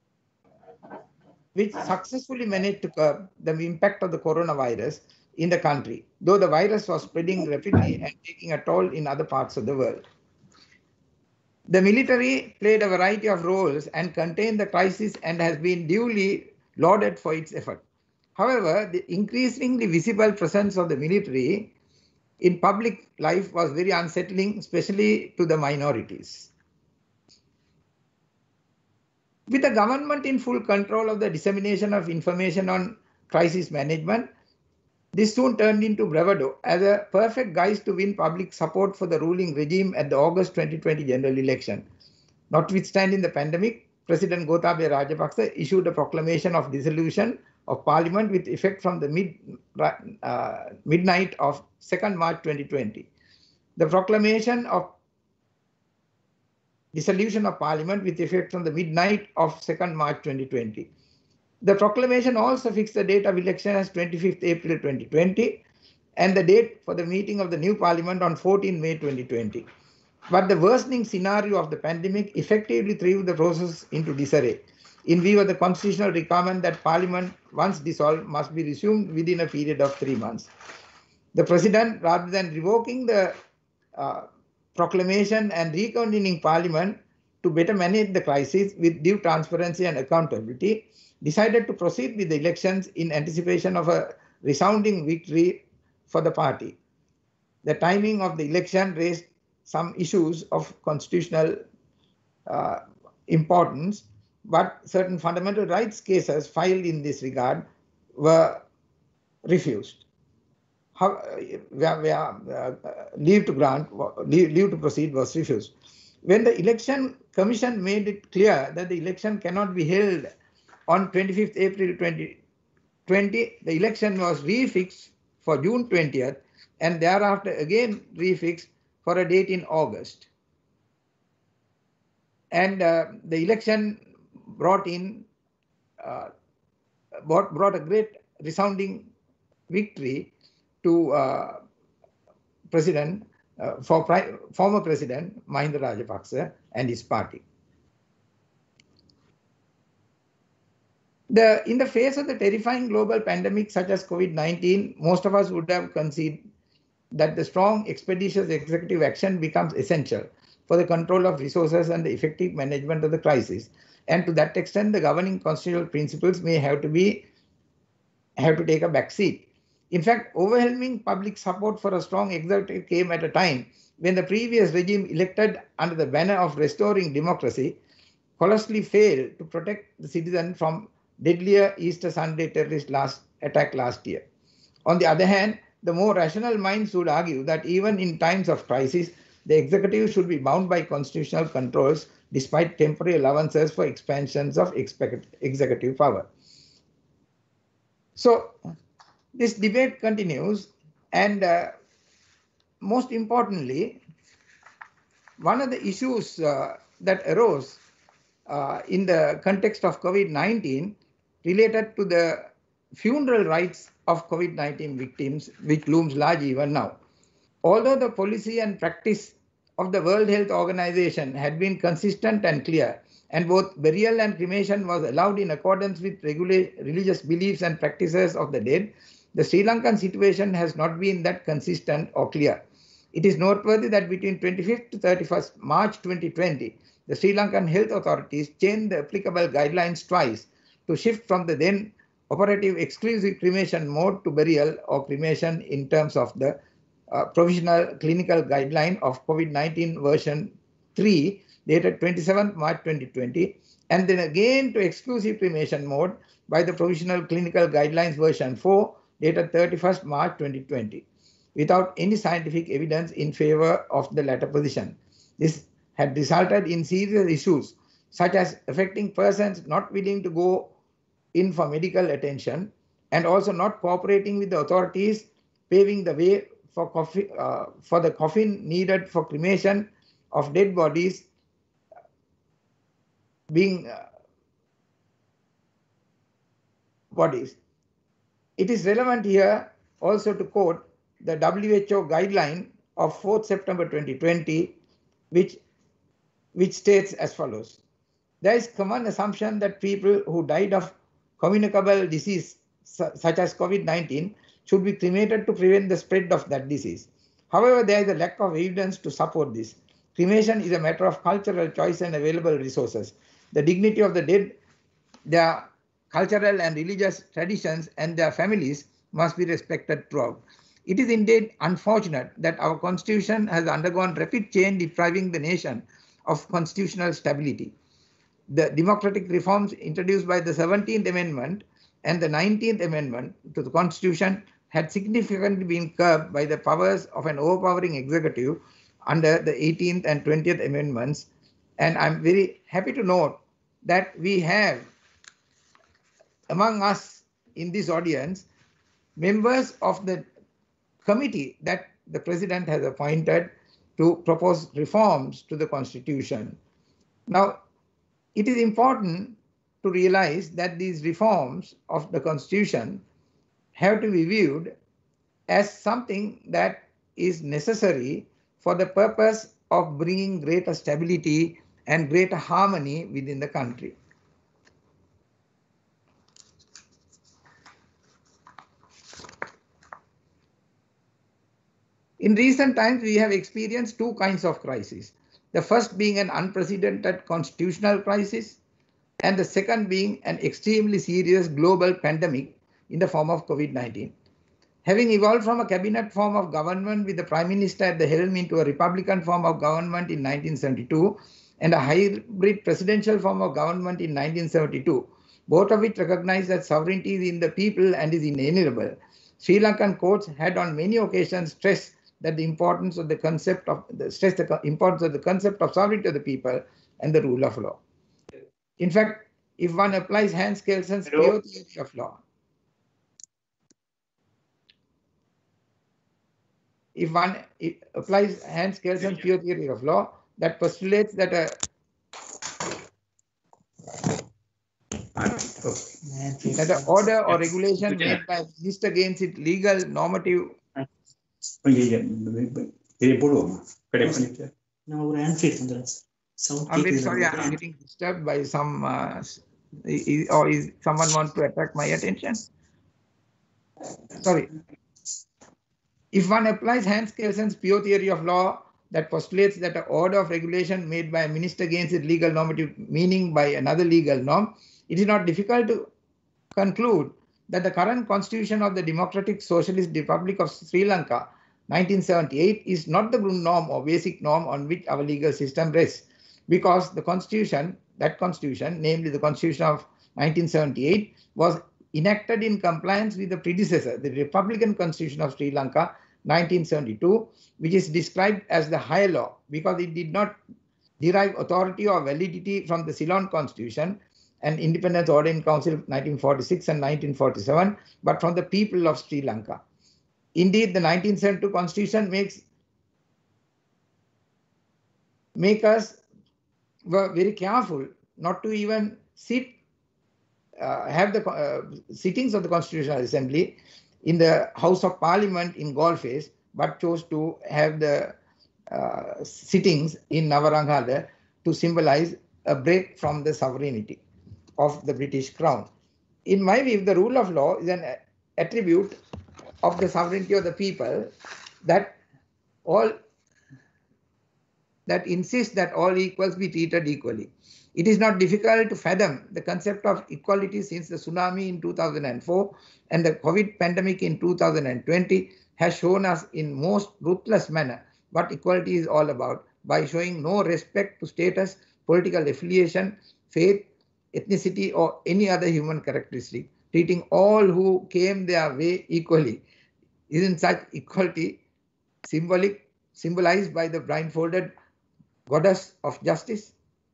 which successfully managed to curb the impact of the coronavirus in the country, though the virus was spreading rapidly and taking a toll in other parts of the world. The military played a variety of roles and contained the crisis and has been duly lauded for its effort. However, the increasingly visible presence of the military in public life was very unsettling, especially to the minorities. With the government in full control of the dissemination of information on crisis management, this soon turned into bravado as a perfect guise to win public support for the ruling regime at the August 2020 general election. Notwithstanding the pandemic, President Gotabaya Rajapaksa issued a proclamation of dissolution of parliament with effect from the midnight of 2nd March 2020. The proclamation of dissolution of parliament with effect from the midnight of 2nd March 2020. The proclamation also fixed the date of election as 25th April 2020 and the date for the meeting of the new parliament on 14 May 2020. But the worsening scenario of the pandemic effectively threw the process into disarray, in view of the constitutional requirement that parliament, once dissolved, must be resumed within a period of 3 months. The president, rather than revoking the proclamation and reconvening parliament to better manage the crisis with due transparency and accountability, decided to proceed with the elections in anticipation of a resounding victory for the party. The timing of the election raised some issues of constitutional importance, but certain fundamental rights cases filed in this regard were refused. Leave to proceed was refused. When the election commission made it clear that the election cannot be held on 25th April 2020, the election was refixed for June 20th and thereafter again refixed for a date in August. And the election brought a great resounding victory to former President Mahinda Rajapaksa and his party. In the face of the terrifying global pandemic such as COVID-19, most of us would have conceded that the strong, expeditious executive action becomes essential for the control of resources and the effective management of the crisis. And to that extent, the governing constitutional principles may have to take a back seat. In fact, overwhelming public support for a strong executive came at a time when the previous regime, elected under the banner of restoring democracy, colossally failed to protect the citizen from deadlier Easter Sunday terrorist attack last year. On the other hand, the more rational minds would argue that even in times of crisis, the executive should be bound by constitutional controls despite temporary allowances for expansions of executive power. So this debate continues, and most importantly, one of the issues that arose in the context of COVID-19 related to the funeral rites of COVID-19 victims, which looms large even now. Although the policy and practice of the World Health Organization had been consistent and clear, and both burial and cremation was allowed in accordance with religious beliefs and practices of the dead, the Sri Lankan situation has not been that consistent or clear. It is noteworthy that between 25th to 31st March 2020, the Sri Lankan health authorities changed the applicable guidelines twice to shift from the then operative exclusive cremation mode to burial or cremation in terms of the provisional clinical guideline of COVID-19 version 3 dated 27th March 2020, and then again to exclusive cremation mode by the provisional clinical guidelines version 4 dated 31st March 2020, without any scientific evidence in favor of the latter position. This had resulted in serious issues such as affecting persons not willing to go in for medical attention and also not cooperating with the authorities, paving the way for the coffin needed for cremation of dead bodies being bodies. It is relevant here also to quote the WHO guideline of 4th September 2020, which states as follows. There is common assumption that people who died of communicable disease such as COVID-19 should be cremated to prevent the spread of that disease. However, there is a lack of evidence to support this. Cremation is a matter of cultural choice and available resources. The dignity of the dead, their cultural and religious traditions, and their families must be respected throughout. It is indeed unfortunate that our constitution has undergone rapid change, depriving the nation of constitutional stability. The democratic reforms introduced by the 17th Amendment and the 19th Amendment to the Constitution had significantly been curbed by the powers of an overpowering executive under the 18th and 20th Amendments. And I'm very happy to note that we have among us in this audience members of the committee that the President has appointed to propose reforms to the Constitution. Now, it is important to realize that these reforms of the Constitution have to be viewed as something that is necessary for the purpose of bringing greater stability and greater harmony within the country. In recent times, we have experienced two kinds of crises. The first being an unprecedented constitutional crisis, and the second being an extremely serious global pandemic in the form of COVID-19. Having evolved from a cabinet form of government with the Prime Minister at the helm into a Republican form of government in 1972 and a hybrid presidential form of government in 1972, both of which recognize that sovereignty is in the people and is inalienable, Sri Lankan courts had on many occasions stressed that the importance of the concept of sovereignty of the people and the rule of law. In fact, if one applies Hans Kelson's pure theory of law, that postulates that an order or regulation made by a minister against its legal normative. I'm very sorry, I'm getting disturbed by some, or is someone want to attract my attention? Sorry. If one applies Hans Kelson's pure theory of law that postulates that an order of regulation made by a minister against its legal normative meaning by another legal norm, it is not difficult to conclude that the current constitution of the Democratic Socialist Republic of Sri Lanka, 1978, is not the norm or basic norm on which our legal system rests, because the constitution, namely the Constitution of 1978, was enacted in compliance with the predecessor, the Republican Constitution of Sri Lanka, 1972, which is described as the higher law because it did not derive authority or validity from the Ceylon Constitution and Independence Order in Council of 1946 and 1947, but from the people of Sri Lanka. Indeed, the 1972 Constitution make us were very careful not to even have the sittings of the Constitutional Assembly in the House of Parliament in Galle, but chose to have the sittings in Navaranghala to symbolize a break from the sovereignty of the British Crown. In my view, the rule of law is an attribute of the sovereignty of the people that insists that all equals be treated equally. It is not difficult to fathom the concept of equality since the tsunami in 2004 and the COVID pandemic in 2020 has shown us in most ruthless manner what equality is all about by showing no respect to status, political affiliation, faith, ethnicity, or any other human characteristic, treating all who came their way equally. Isn't such equality symbolized by the blindfolded goddess of justice?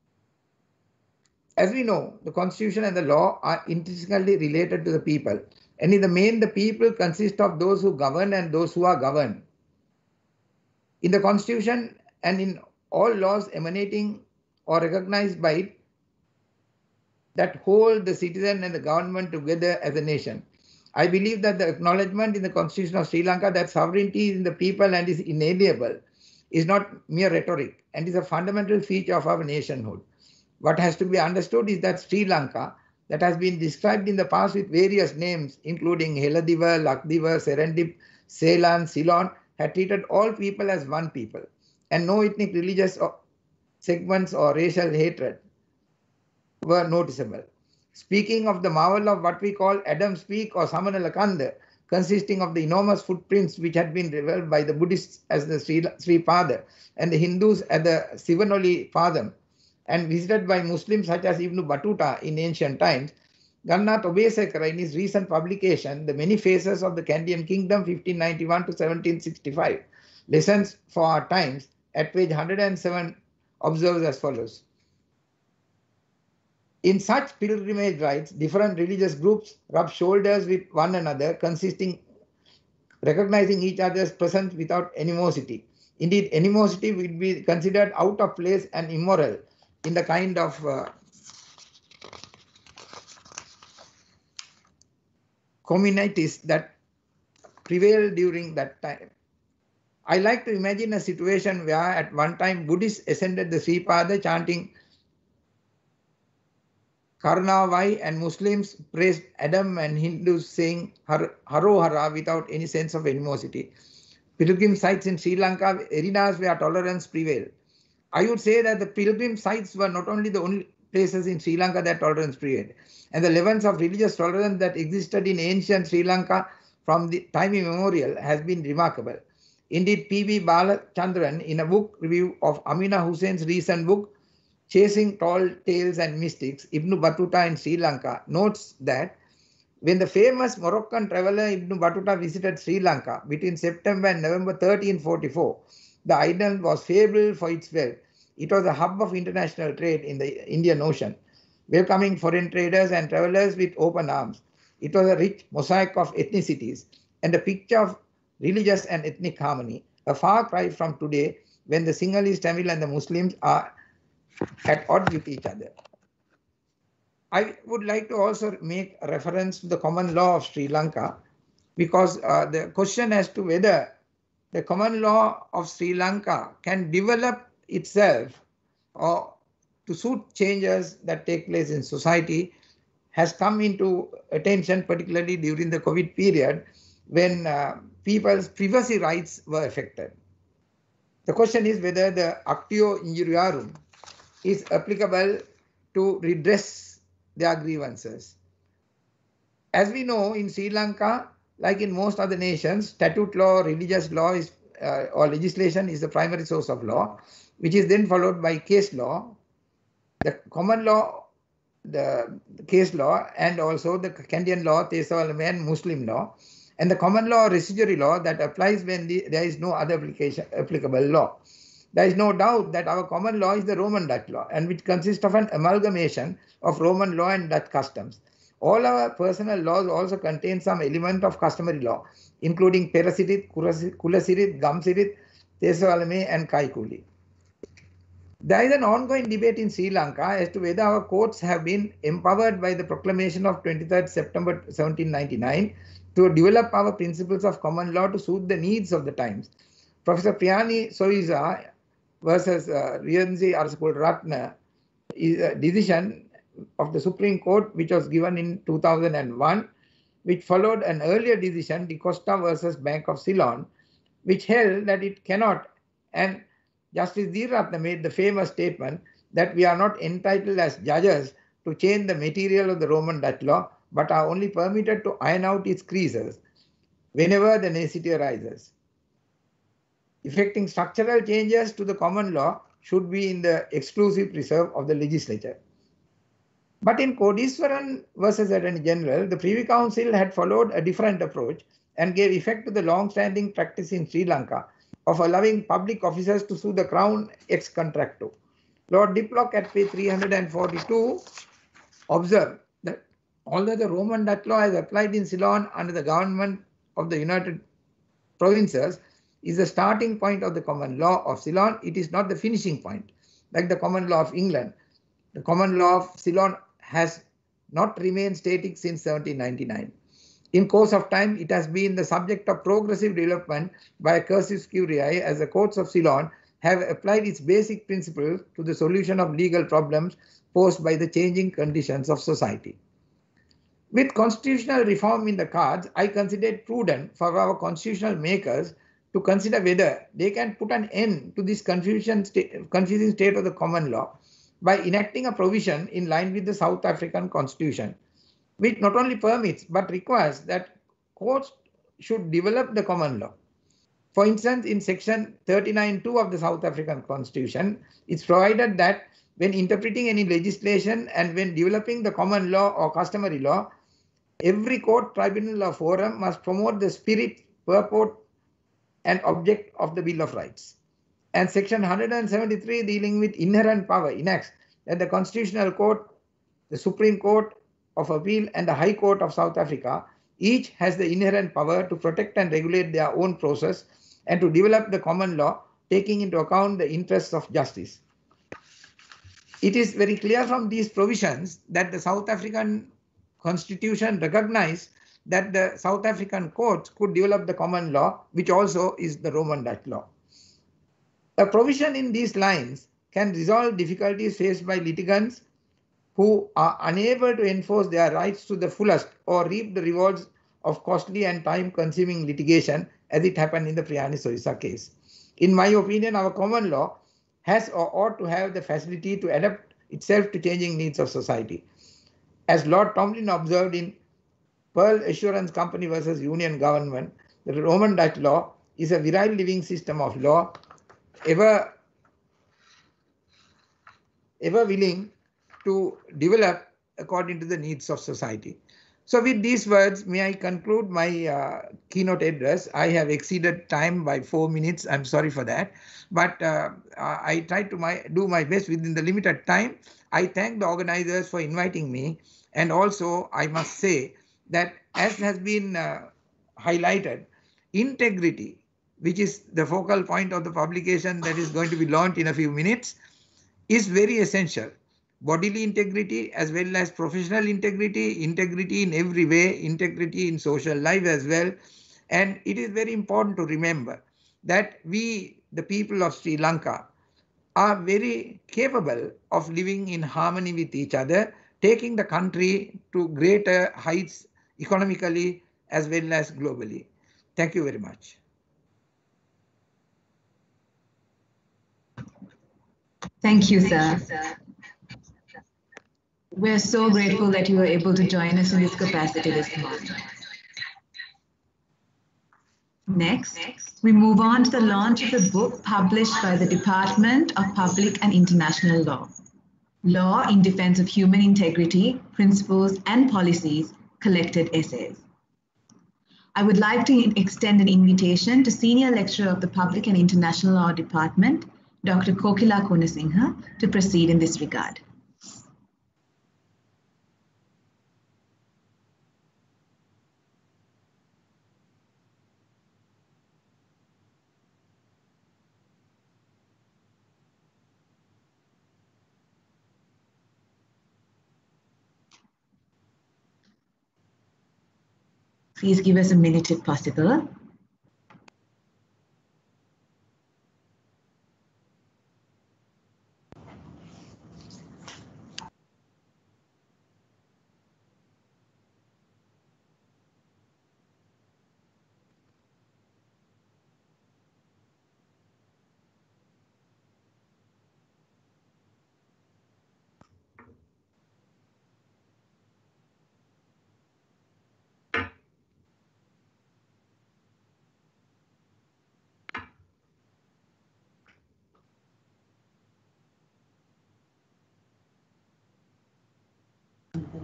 As we know, the constitution and the law are intrinsically related to the people. And in the main, the people consist of those who govern and those who are governed. In the constitution and in all laws emanating or recognized by it that hold the citizen and the government together as a nation. I believe that the acknowledgement in the Constitution of Sri Lanka that sovereignty is in the people and is inalienable is not mere rhetoric and is a fundamental feature of our nationhood. What has to be understood is that Sri Lanka, that has been described in the past with various names, including Heladiva, Lakdiva, Serendip, Ceylon, Ceylon, had treated all people as one people, and no ethnic, religious segments or racial hatred were noticeable. Speaking of the marvel of what we call Adam's Peak or Samanalakanda, consisting of the enormous footprints which had been revealed by the Buddhists as the Sri Pada and the Hindus as the Sivanoli Padam, and visited by Muslims such as Ibn Battuta in ancient times, Gannath Obesekara in his recent publication, The Many Faces of the Kandyan Kingdom 1591 to 1765, Lessons for Our Times, at page 107, observes as follows. In such pilgrimage rites, different religious groups rub shoulders with one another, recognizing each other's presence without animosity. Indeed, animosity would be considered out of place and immoral in the kind of communities that prevailed during that time. I like to imagine a situation where at one time Buddhists ascended the Sri Pada chanting Karnavai and Muslims praised Adam and Hindus saying Haro Hara without any sense of animosity. Pilgrim sites in Sri Lanka, arenas where tolerance prevailed. I would say that the pilgrim sites were not only the only places in Sri Lanka that tolerance prevailed, and the levels of religious tolerance that existed in ancient Sri Lanka from the time immemorial has been remarkable. Indeed, P.B. Balachandran, in a book review of Amina Hussein's recent book, Chasing Tall Tales and Mystics, Ibn Battuta in Sri Lanka, notes that when the famous Moroccan traveller Ibn Battuta visited Sri Lanka between September and November 1344, the island was fabled for its wealth. It was a hub of international trade in the Indian Ocean, welcoming foreign traders and travellers with open arms. It was a rich mosaic of ethnicities and a picture of religious and ethnic harmony, a far cry from today when the Sinhalese, Tamil and the Muslims are at odds with each other. I would like to also make a reference to the common law of Sri Lanka, because the question as to whether the common law of Sri Lanka can develop itself or to suit changes that take place in society has come into attention, particularly during the COVID period when people's privacy rights were affected. The question is whether the Actio Injuriarum is applicable to redress their grievances. As we know, in Sri Lanka, like in most other nations, statute law, religious law is, or legislation is the primary source of law, which is then followed by case law, the common law, the case law, and also the Kandyan law, Tesavalame and Muslim law, and the common law or residuary law that applies when there is no other applicable law. There is no doubt that our common law is the Roman Dutch law, and which consists of an amalgamation of Roman law and Dutch customs. All our personal laws also contain some element of customary law, including Perasirit, Kulasirit, Gamsirit, Tesavalame and Kaikuli. There is an ongoing debate in Sri Lanka as to whether our courts have been empowered by the proclamation of 23rd September 1799 to develop our principles of common law to suit the needs of the times. Professor Priyani Soiza versus Rienzi Arskul Ratna is a decision of the Supreme Court which was given in 2001 which followed an earlier decision, De Costa versus Bank of Ceylon, which held that it cannot, and Justice Dheeratna made the famous statement that we are not entitled as judges to change the material of the Roman Dutch law, but are only permitted to iron out its creases whenever the necessity arises. Effecting structural changes to the common law should be in the exclusive reserve of the legislature. But in Kodiswaran versus Attorney General, the Privy Council had followed a different approach and gave effect to the long-standing practice in Sri Lanka of allowing public officers to sue the Crown ex contracto. Lord Diplock at page 342 observed that although the Roman Dutch law as applied in Ceylon under the government of the United Provinces is the starting point of the common law of Ceylon, it is not the finishing point. Like the common law of England, the common law of Ceylon has not remained static since 1799. In course of time, it has been the subject of progressive development by a cursus curiae as the courts of Ceylon have applied its basic principles to the solution of legal problems posed by the changing conditions of society. With constitutional reform in the cards, I consider it prudent for our constitutional makers to consider whether they can put an end to this confusing state of the common law by enacting a provision in line with the South African Constitution, which not only permits but requires that courts should develop the common law. For instance, in section 39(2) of the South African Constitution, it's provided that when interpreting any legislation and when developing the common law or customary law, every court, tribunal or forum must promote the spirit, purport and object of the Bill of Rights. And section 173 dealing with inherent power enacts that the Constitutional Court, the Supreme Court of Appeal and the High Court of South Africa each has the inherent power to protect and regulate their own process and to develop the common law, taking into account the interests of justice. It is very clear from these provisions that the South African Constitution recognized that the South African courts could develop the common law, which also is the Roman Dutch law. A provision in these lines can resolve difficulties faced by litigants who are unable to enforce their rights to the fullest or reap the rewards of costly and time-consuming litigation, as it happened in the Priyani Soisa case. In my opinion, our common law has or ought to have the facility to adapt itself to changing needs of society. As Lord Tomlin observed in Pearl Assurance Company versus Union Government, the Roman Dutch law is a virile living system of law, ever willing to develop according to the needs of society. So with these words, may I conclude my keynote address. I have exceeded time by 4 minutes. I'm sorry for that. But I tried to do my best within the limited time. I thank the organizers for inviting me. And also, I must say that as has been highlighted, integrity, which is the focal point of the publication that is going to be launched in a few minutes, is very essential. Bodily integrity as well as professional integrity, integrity in every way, integrity in social life as well. And it is very important to remember that we, the people of Sri Lanka, are very capable of living in harmony with each other, taking the country to greater heights economically as well as globally. Thank you very much. Thank you, sir. We're so grateful that you were able to join us in this capacity this morning. Next, we move on to the launch of the book published by the Department of Public and International Law, Law in Defense of Human Integrity, Principles and Policies, Collected Essays. I would like to extend an invitation to Senior Lecturer of the Public and International Law Department, Dr. Kokila Konasinghe, to proceed in this regard. Please give us a minute if possible.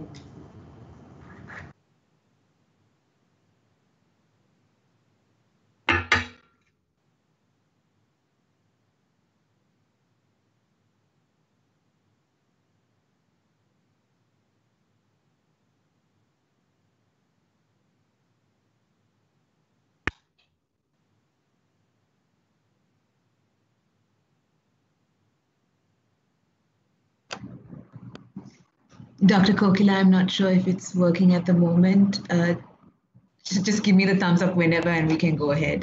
Dr. Kokila, I'm not sure if it's working at the moment. Just give me the thumbs up whenever and we can go ahead.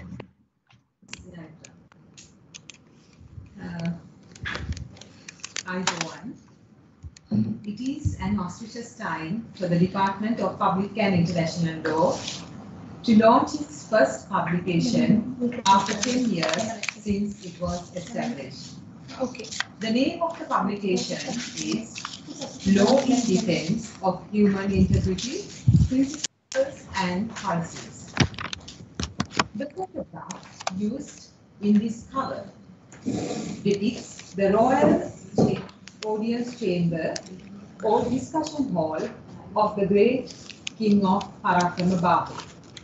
I1. It is an auspicious time for the Department of Public and International Law to launch its first publication after 10 years since it was established. Okay. The name of the publication is Law in Defense of Human Integrity, Principles and Policies. The photograph used in this cover depicts the Royal Audience Chamber or discussion hall of the great King of Parakrama Bahu.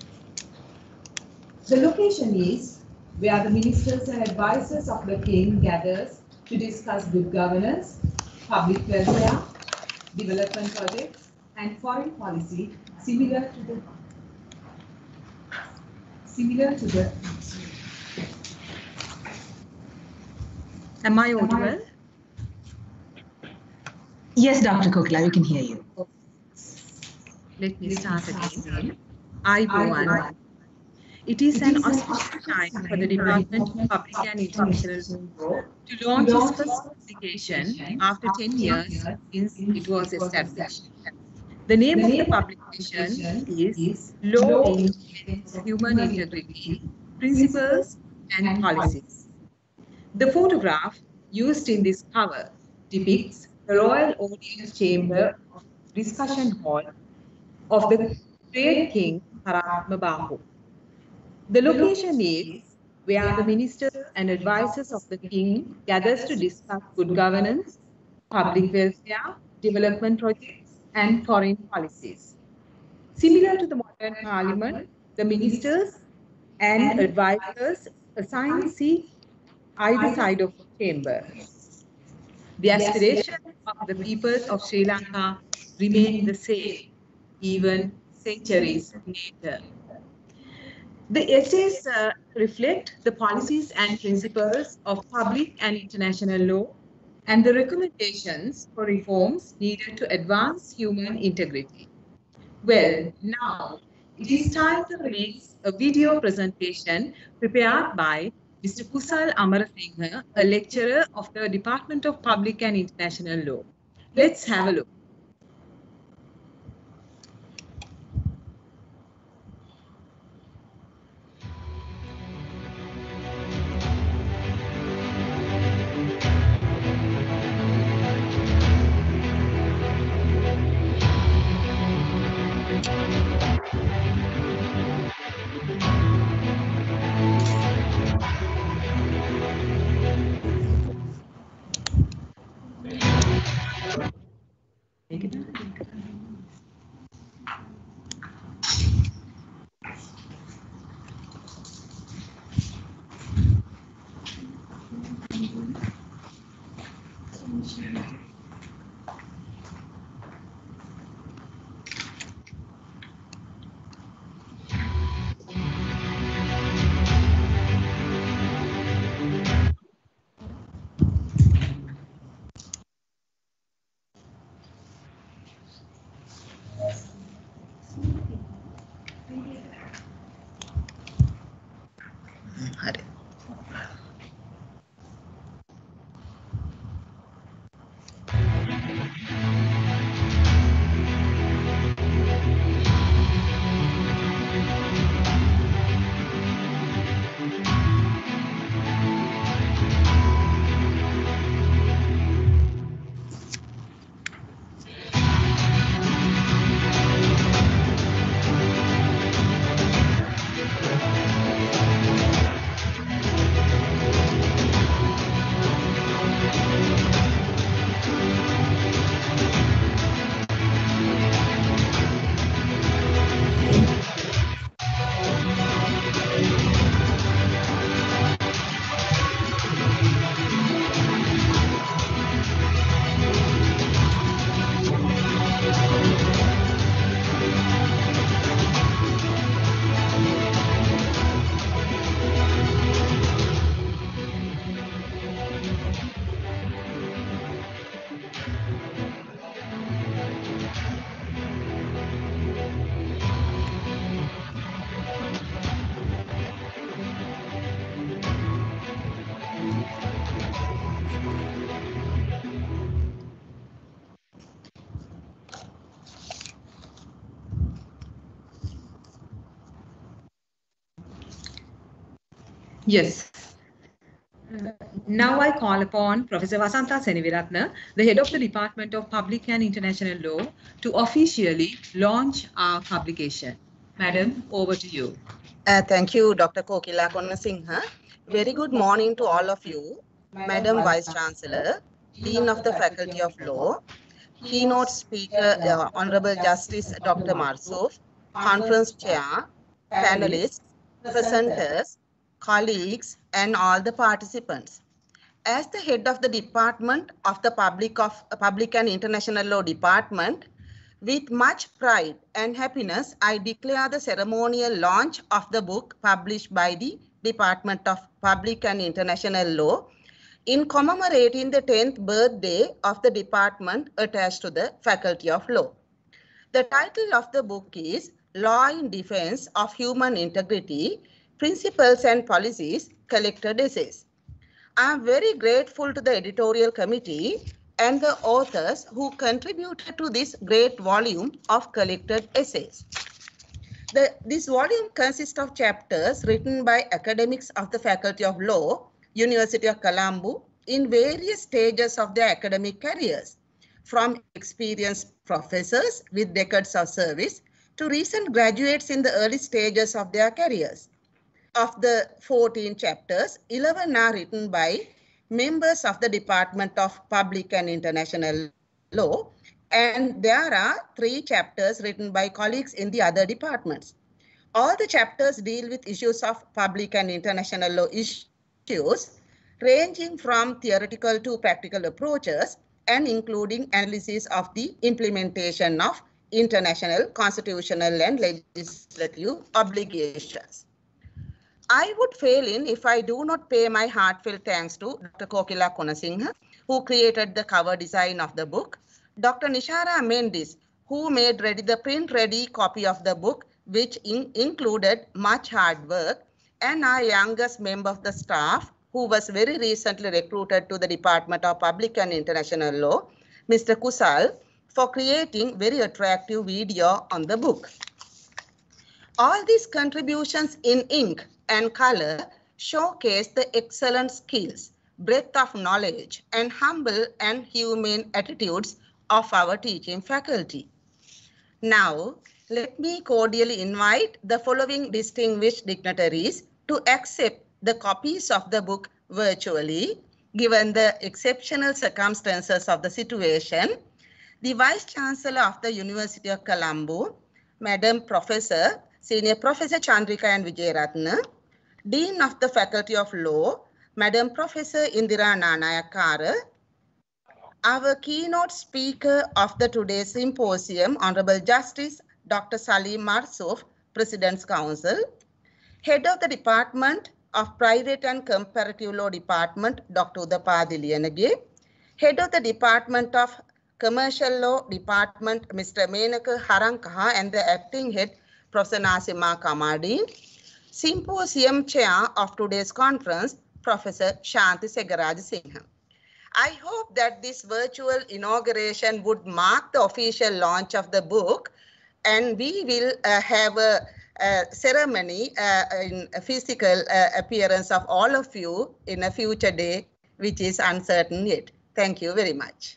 The location is where the ministers and advisors of the king gathers to discuss good governance, public welfare, development projects, and foreign policy similar to the. Am I audible? Yes, Dr. Kokila, we can hear you. Let me start again. I1. It is an auspicious time for the Department of Public and International Law to launch its first publication after 10 years since it was established. The name of the publication is Law in Defense of Human Integrity, Principles and Policies. The photograph used in this cover depicts the Royal Audience Chamber of Discussion Hall of the great King Parakrama Bahu. The location is where the ministers and advisors of the king gathers to discuss good governance, public welfare, development projects, and foreign policies. Similar to the modern parliament, the ministers and advisors assign seats either side of the chamber. The aspirations of the people of Sri Lanka remain the same, even centuries later. The essays reflect the policies and principles of public and international law and the recommendations for reforms needed to advance human integrity. Well, now it is time to release a video presentation prepared by Mr. Kusal Amarasinghe, a lecturer of the Department of Public and International Law. Let's have a look. Yes. Now I call upon Professor Vasantha Seniviratne, the head of the Department of Public and International Law, to officially launch our publication. Madam, over to you. Thank you, Dr. Kokila Konasinghe. Very good morning to all of you. Madam Vice Chancellor, Dean of the Faculty of Law, keynote speaker, Honorable Justice Dr. Marsouf, conference chair, panelists, presenters, colleagues, and all the participants. As the head of the Department of the Public and International Law Department, with much pride and happiness, I declare the ceremonial launch of the book published by the Department of Public and International Law in commemorating the 10th birthday of the department attached to the Faculty of Law. The title of the book is Law in Defense of Human Integrity, Principles and Policies, Collected Essays. I am very grateful to the editorial committee and the authors who contributed to this great volume of collected essays. This volume consists of chapters written by academics of the Faculty of Law, University of Colombo, in various stages of their academic careers, from experienced professors with decades of service to recent graduates in the early stages of their careers. Of the 14 chapters, 11 are written by members of the Department of Public and International Law, and there are 3 chapters written by colleagues in the other departments. All the chapters deal with issues of public and international law issues, ranging from theoretical to practical approaches and including analysis of the implementation of international, constitutional and legislative obligations. I would fail if I do not pay my heartfelt thanks to Dr. Kokila Konasinghe, who created the cover design of the book, Dr. Nishara Mendis, who made ready the print-ready copy of the book, which included much hard work, and our youngest member of the staff, who was very recently recruited to the Department of Public and International Law, Mr. Kusal, for creating very attractive video on the book. All these contributions in ink and color showcase the excellent skills, breadth of knowledge, and humble and humane attitudes of our teaching faculty. Now, let me cordially invite the following distinguished dignitaries to accept the copies of the book virtually, given the exceptional circumstances of the situation. The Vice Chancellor of the University of Colombo, Madam Professor, Senior Professor Chandrika and Vijayaratne, Dean of the Faculty of Law, Madam Professor Indira Nanayakara, our keynote speaker of the today's symposium, Honorable Justice Dr. Salim Marsouf, President's Counsel, Head of the Department of Private and Comparative Law Department, Dr. Udapadi Liyanage, Head of the Department of Commercial Law Department, Mr. Menaka Harankaha, and the Acting Head, Professor Nasima Kamadi, Symposium Chair of today's conference, Professor Shanti Segarajasinghe. I hope that this virtual inauguration would mark the official launch of the book, and we will have a ceremony in a physical appearance of all of you in a future day, which is uncertain yet. Thank you very much.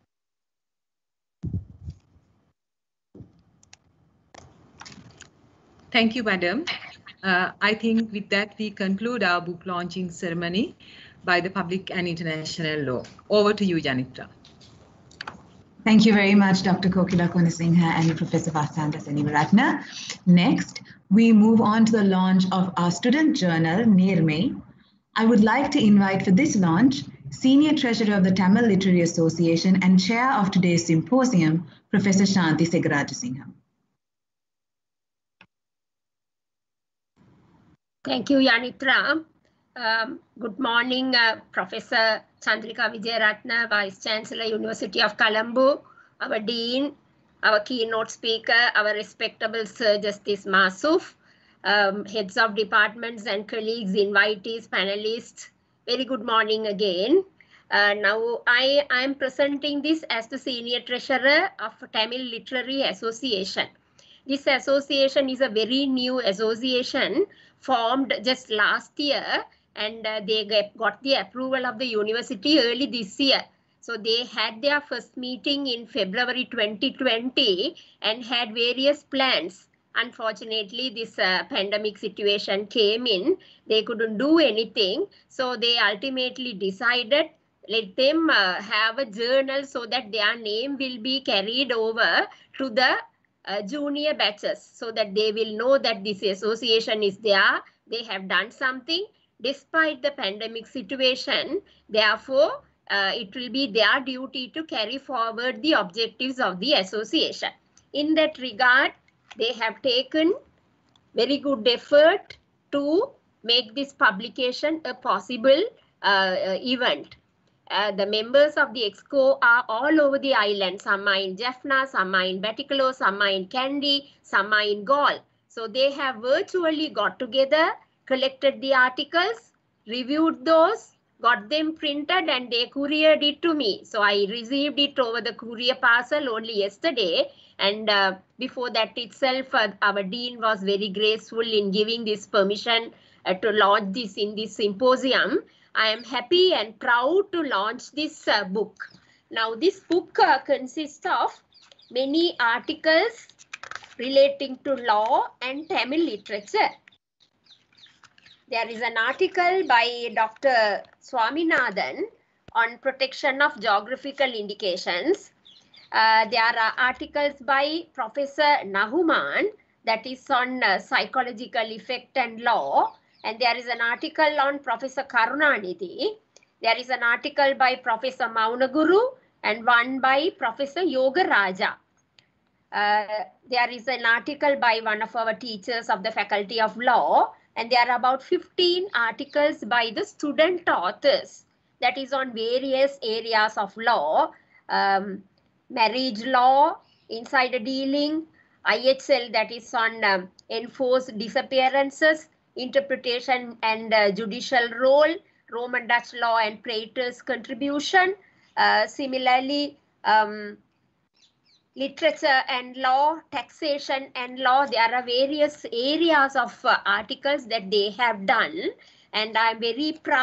Thank you, Madam. I think with that we conclude our book launching ceremony by the Public and International Law. Over to you, Janitra. Thank you very much, Dr. Kokila Konasinghe and Professor Vasantha Seniviratne. Next, we move on to the launch of our student journal, Nirme. I would like to invite for this launch, Senior Treasurer of the Tamil Literary Association and Chair of today's symposium, Professor Shanti Segarajasinghe. Thank you, Janitra. Good morning, Professor Chandrika Vijayaratne, Vice Chancellor, University of Colombo, our Dean, our keynote speaker, our respectable Sir Justice Marsouf, heads of departments and colleagues, invitees, panelists. Very good morning again. Now I am presenting this as the Senior Treasurer of Tamil Literary Association. This association is a very new association formed just last year, and they got the approval of the university early this year. So they had their first meeting in February 2020 and had various plans. Unfortunately, this pandemic situation came in. They couldn't do anything. So they ultimately decided, let them have a journal so that their name will be carried over to the junior batches, so that they will know that this association is there. They have done something despite the pandemic situation. Therefore, it will be their duty to carry forward the objectives of the association. In that regard, they have taken very good effort to make this publication a possible event. The members of the EXCO are all over the island. Some are in Jaffna, some are in Batticaloa, some are in Kandy, some are in Galle. So they have virtually got together, collected the articles, reviewed those, got them printed, and they couriered it to me. So I received it over the courier parcel only yesterday. And before that itself, our dean was very graceful in giving this permission to launch this in this symposium. I am happy and proud to launch this book. Now, this book consists of many articles relating to law and Tamil literature. There is an article by Dr. Swaminathan on protection of geographical indications. There are articles by Professor Nahuman, that is on psychological effect and law. And there is an article on Professor Karunanidhi. There is an article by Professor Maunaguru and one by Professor Yoga Raja. There is an article by one of our teachers of the Faculty of Law, and there are about 15 articles by the student authors, that is on various areas of law, marriage law, insider dealing, IHL, that is on enforced disappearances, interpretation and judicial role, Roman Dutch law and Praetor's contribution. Similarly, literature and law, taxation and law. There are various areas of articles that they have done, and I am very proud .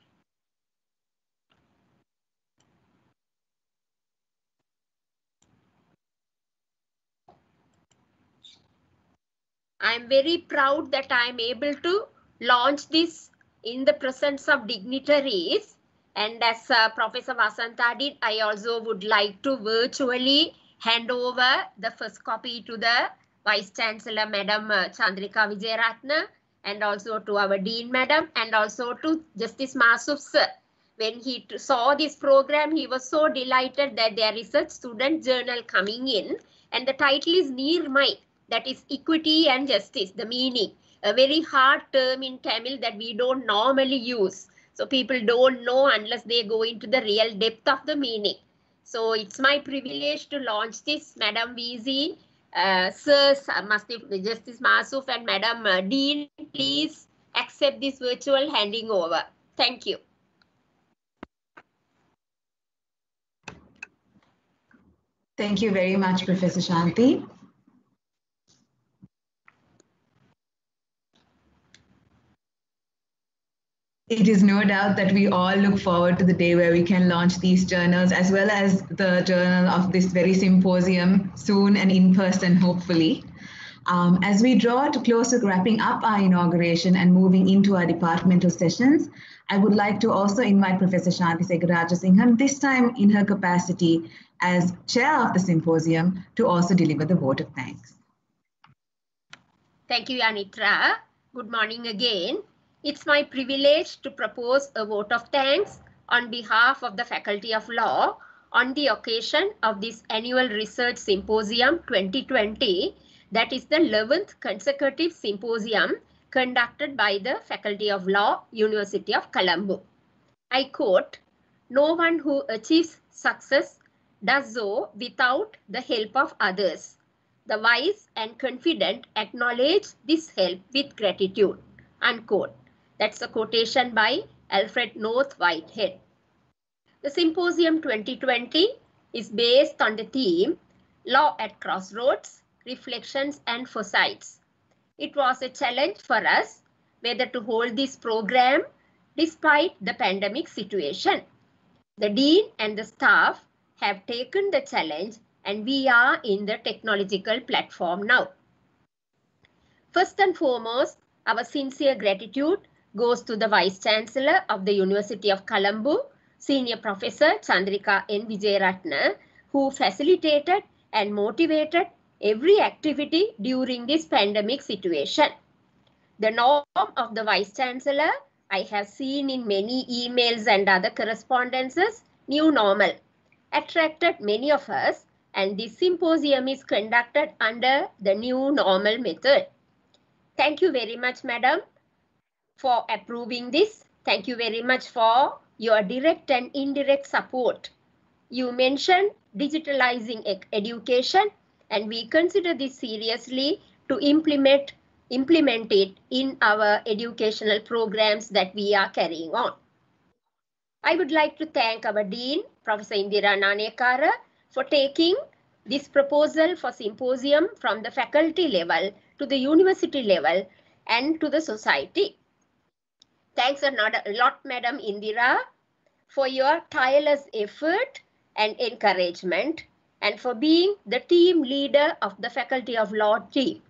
I am very proud that I am able to launch this in the presence of dignitaries. And as Professor Vasanta did, I also would like to virtually hand over the first copy to the Vice Chancellor, Madam Chandrika Vijayaratne, and also to our Dean, Madam, and also to Justice Masuf, sir. When he saw this program, he was so delighted that there is a student journal coming in, and the title is Neermai. That is equity and justice, the meaning. A very hard term in Tamil that we don't normally use. So people don't know unless they go into the real depth of the meaning. So it's my privilege to launch this. Madam VZ, Sir Justice Masuf and Madam Dean, please accept this virtual handing over. Thank you. Thank you very much, Professor Shanti. It is no doubt that we all look forward to the day where we can launch these journals, as well as the journal of this very symposium soon and in person, hopefully. As we draw to close to wrapping up our inauguration and moving into our departmental sessions, I would like to also invite Professor Shanti Segarajasingham, this time in her capacity as chair of the symposium, to also deliver the vote of thanks. Thank you, Anitra. Good morning again. It's my privilege to propose a vote of thanks on behalf of the Faculty of Law on the occasion of this annual Research Symposium 2020, that is the 11th consecutive symposium conducted by the Faculty of Law, University of Colombo. I quote, "No one who achieves success does so without the help of others. The wise and confident acknowledge this help with gratitude," unquote. That's a quotation by Alfred North Whitehead. The Symposium 2020 is based on the theme Law at Crossroads, reflections and foresights. It was a challenge for us whether to hold this program despite the pandemic situation. The Dean and the staff have taken the challenge and we are in the technological platform now. First and foremost, our sincere gratitude goes to the Vice Chancellor of the University of Colombo, Senior Professor Chandrika N. Vijayaratne, who facilitated and motivated every activity during this pandemic situation. The norm of the Vice Chancellor I have seen in many emails and other correspondences, new normal, attracted many of us, and this symposium is conducted under the new normal method. Thank you very much, Madam, for approving this. Thank you very much for your direct and indirect support. You mentioned digitalizing education, and we consider this seriously to implement it in our educational programs that we are carrying on. I would like to thank our Dean, Professor Indira Nanekara, for taking this proposal for symposium from the faculty level to the university level and to the society. Thanks a lot, Madam Indira, for your tireless effort and encouragement and for being the team leader of the Faculty of Law team.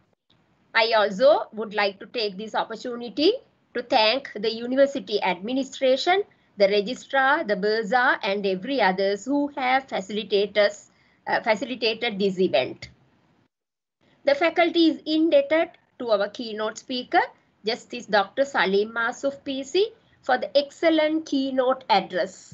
I also would like to take this opportunity to thank the university administration, the registrar, the bursar, and every others who have facilitated this event. The faculty is indebted to our keynote speaker, Justice Dr. Salim Masuf PC, for the excellent keynote address.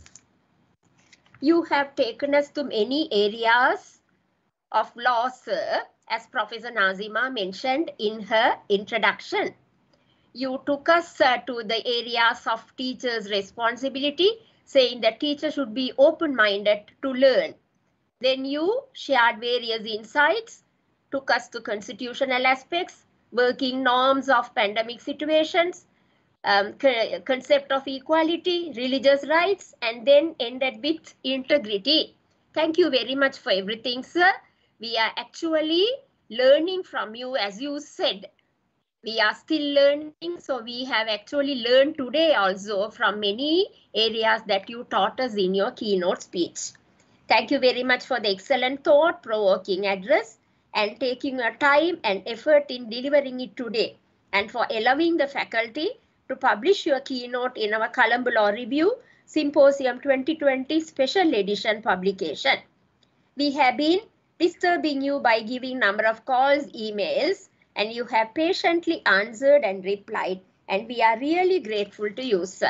You have taken us to many areas of law, sir, as Professor Nazima mentioned in her introduction. You took us to the areas of teachers' responsibility, saying that teachers should be open-minded to learn. Then you shared various insights, took us to constitutional aspects, working norms of pandemic situations, concept of equality, religious rights, and then ended with integrity. Thank you very much for everything, sir. We are actually learning from you, as you said. We are still learning, so we have actually learned today also from many areas that you taught us in your keynote speech. Thank you very much for the excellent thought-provoking address and taking your time and effort in delivering it today, and for allowing the faculty to publish your keynote in our Colombo Law Review Symposium 2020 Special Edition publication. We have been disturbing you by giving number of calls, emails, and you have patiently answered and replied, and we are really grateful to you, sir.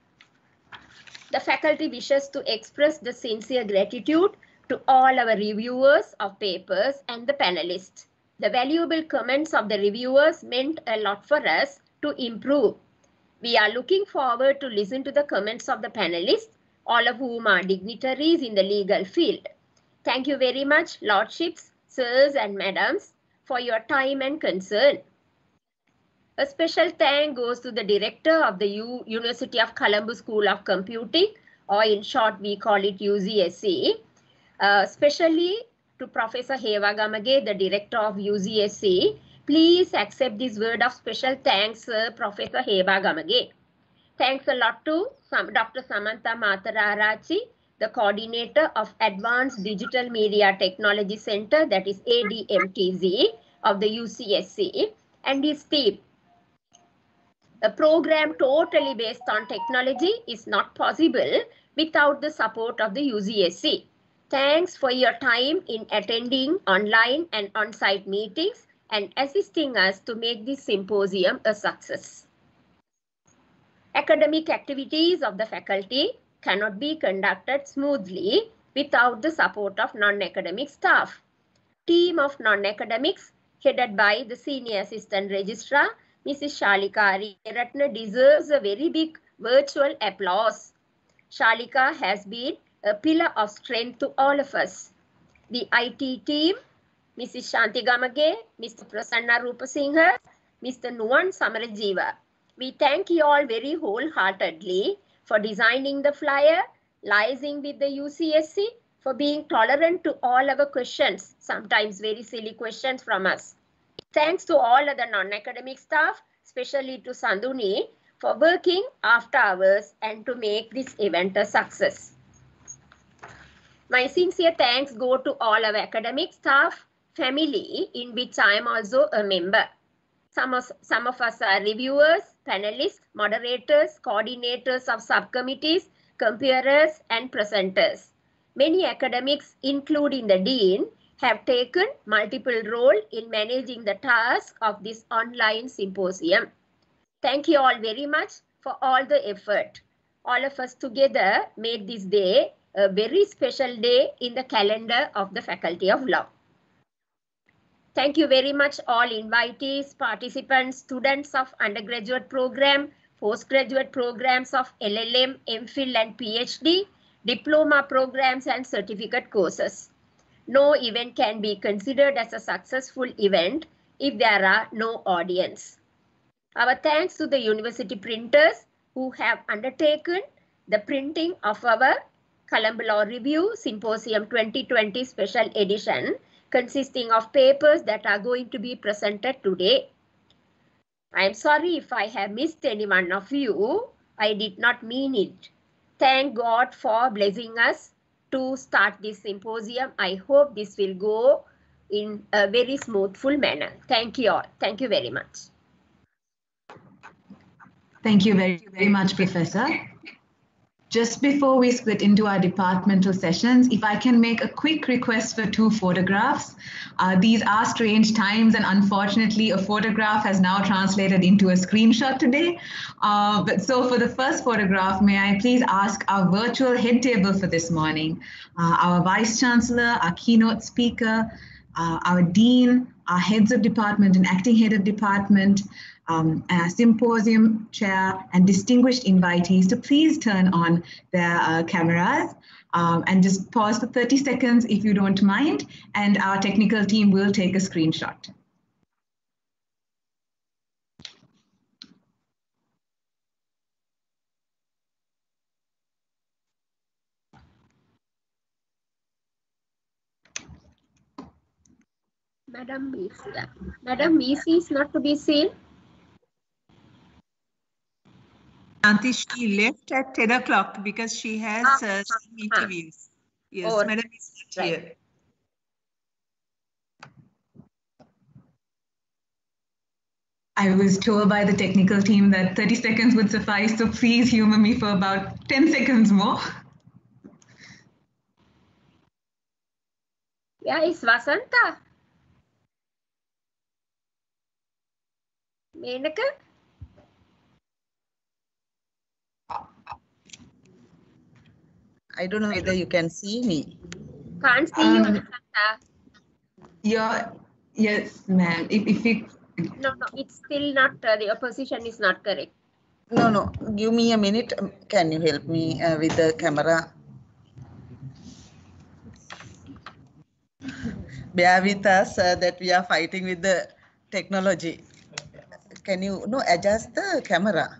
The faculty wishes to express the sincere gratitude to all our reviewers of papers and the panelists. The valuable comments of the reviewers meant a lot for us to improve. We are looking forward to listen to the comments of the panelists, all of whom are dignitaries in the legal field. Thank you very much, Lordships, Sirs and Madams, for your time and concern. A special thank goes to the Director of the University of Colombo School of Computing, or in short we call it UCSC, especially to Professor Hewa Gamage, the Director of UCSC. Please accept this word of special thanks, Professor Hewa Gamage. Thanks a lot to Dr. Samantha Matararachi, the Coordinator of Advanced Digital Media Technology Center, that is ADMTZ, of the UCSC, and his team. A program totally based on technology is not possible without the support of the UCSC. Thanks for your time in attending online and on-site meetings and assisting us to make this symposium a success. Academic activities of the faculty cannot be conducted smoothly without the support of non-academic staff. Team of non-academics headed by the Senior Assistant Registrar, Mrs. Shalika Ariyaratne, deserves a very big virtual applause. Shalika has been a pillar of strength to all of us. The IT team, Mrs. Shanti Gamage, Mr. Prasanna Rupasinghe, Mr. Nuwan Samarajiva. We thank you all very wholeheartedly for designing the flyer, liaising with the UCSC, for being tolerant to all our questions, sometimes very silly questions from us. Thanks to all other non-academic staff, especially to Sanduni, for working after hours and to make this event a success. My sincere thanks go to all our academic staff, family, in which I am also a member. Some of us are reviewers, panelists, moderators, coordinators of subcommittees, comparers, and presenters. Many academics, including the Dean, have taken multiple roles in managing the task of this online symposium. Thank you all very much for all the effort. All of us together made this day a very special day in the calendar of the Faculty of Law. Thank you very much all invitees, participants, students of undergraduate program, postgraduate programs of LLM, MPhil and PhD, diploma programs and certificate courses. No event can be considered as a successful event if there are no audience. Our thanks to the university printers who have undertaken the printing of our Colombo Law Review Symposium 2020 Special Edition, consisting of papers that are going to be presented today. I am sorry if I have missed any one of you. I did not mean it. Thank God for blessing us to start this symposium. I hope this will go in a very smoothful manner. Thank you all. Thank you very much. Thank you very much, Professor. Just before we split into our departmental sessions, if I can make a quick request for 2 photographs. These are strange times, and unfortunately a photograph has now translated into a screenshot today. So for the first photograph, may I please ask our virtual head table for this morning, our Vice Chancellor, our keynote speaker, our Dean, our heads of department and acting head of department, our symposium chair and distinguished invitees to please turn on their cameras and just pause for 30 seconds if you don't mind, and our technical team will take a screenshot. Madam Misi, Madam Misi is not to be seen. Shanti, she left at 10 o'clock because she has some interviews. Yes, Oh, Madam is not right. here. I was told by the technical team that 30 seconds would suffice, so please humor me for about 10 seconds more. Yeah, it's Vasanta. Menaka? I don't know whether you can see me. Can't see you, Vasanta. Yes, ma'am. If you... No, it's still not, your position is not correct. No, give me a minute. Can you help me with the camera? Bear with us that we are fighting with the technology. Can you adjust the camera?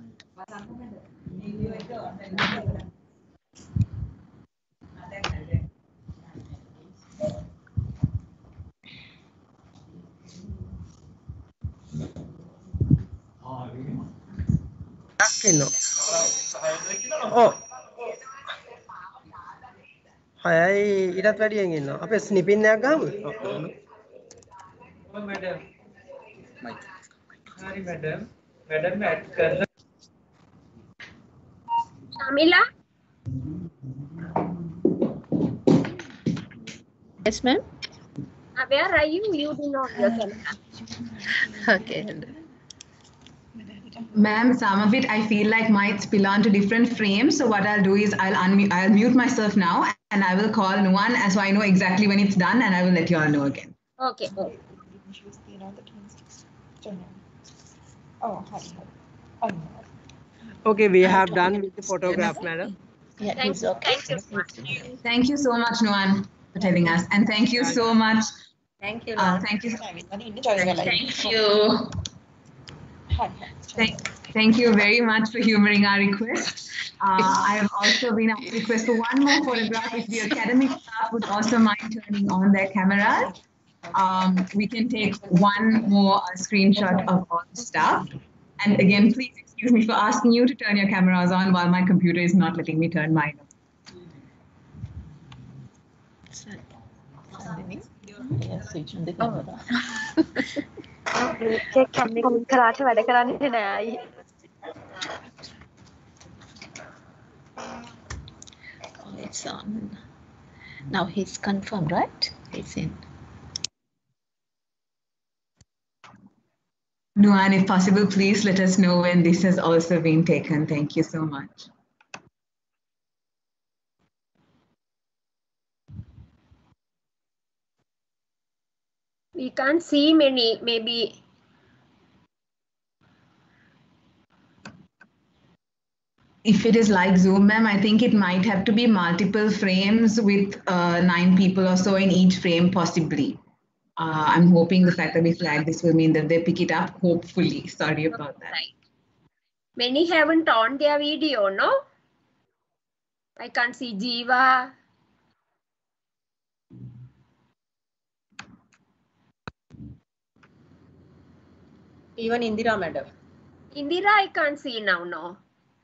හයයි ඊටත් වැඩියෙන් ඉන්නවා. අපේ ස්නිපින් එකක් ගහමුද? ඔව් madam. හරි madam. Madam add කරලා. Shamila? Yes, ma'am. Where are you? You do not your camera. Okay. Ma'am, some of it I feel like might spill onto different frames. So what I'll do is I'll mute myself now and I will call Nuwan so I know exactly when it's done, and I will let you all know again. Okay. Okay, we have done with the photograph, madam. Yeah, Thank you. okay. Thank you so much, Nuwan, for telling us. And thank you so much. Thank you. Thank you. Thank you. Thank you very much for humoring our request. I have also been asked to request for one more photograph if the academic staff would also mind turning on their cameras. We can take one more screenshot of all the stuff. And again, please excuse me for asking you to turn your cameras on while my computer is not letting me turn mine on. It's on. Now he's confirmed, right? He's in. Nuan, if possible, please let us know when this has also been taken. Thank you so much. We can't see many, maybe. If it is like Zoom, ma'am, I think it might have to be multiple frames with 9 people or so in each frame, possibly. I'm hoping the fact that we flag this will mean that they pick it up, hopefully. Sorry about that. Right. Many haven't on their video, no? I can't see Jiva. Even Indira, madam. Indira, I can't see now, no.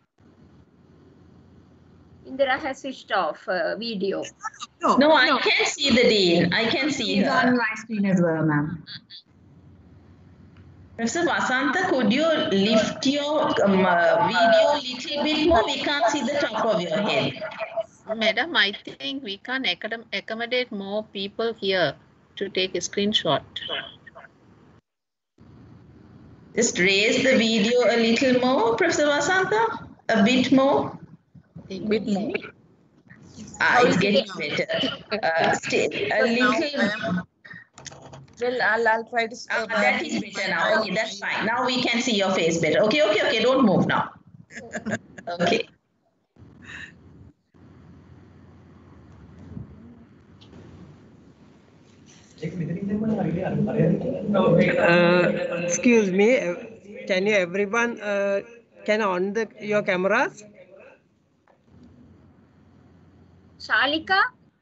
Indira has switched off video. No, I can see the Dean. I can see She's her. on my screen as well, ma'am. Professor Vasanta, could you lift your video a little bit more? We can't see the top of your head. Madam, I think we can accommodate more people here to take a screenshot. Just raise the video a little more, Professor Vasanta. A bit more. A bit more. It's getting better. Still a little. Well, I'll try to. That is better now. Okay, that's fine. Now we can see your face better. Okay. Don't move now. Okay. Excuse me, can you everyone can on your cameras? Shalika?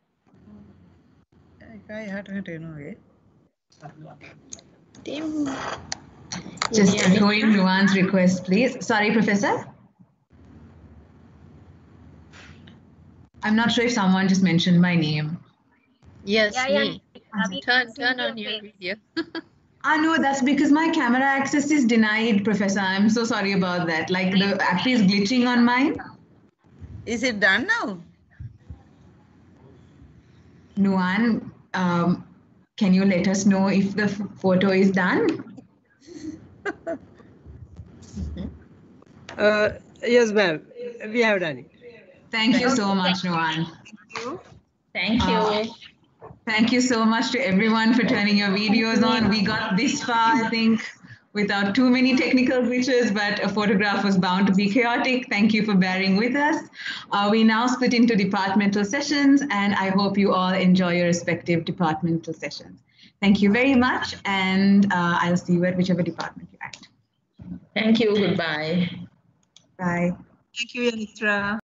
Just echoing Nuan's request, please. Sorry, Professor. I'm not sure if someone just mentioned my name. Yes, me. Yeah. Turn on your video. No, that's because my camera access is denied, Professor. I'm so sorry about that. Like the app is glitching on mine. Is it done now? Nuan, can you let us know if the photo is done? Yes, ma'am. We have done it. Thank you so much, Nuan. Thank you. Thank you so much to everyone for turning your videos on. We got this far, I think, without too many technical glitches, but a photograph was bound to be chaotic. Thank you for bearing with us. We now split into departmental sessions, and I hope you all enjoy your respective departmental sessions. Thank you very much, and I'll see you at whichever department you're at. Thank you. Goodbye. Bye. Thank you, Yanitra.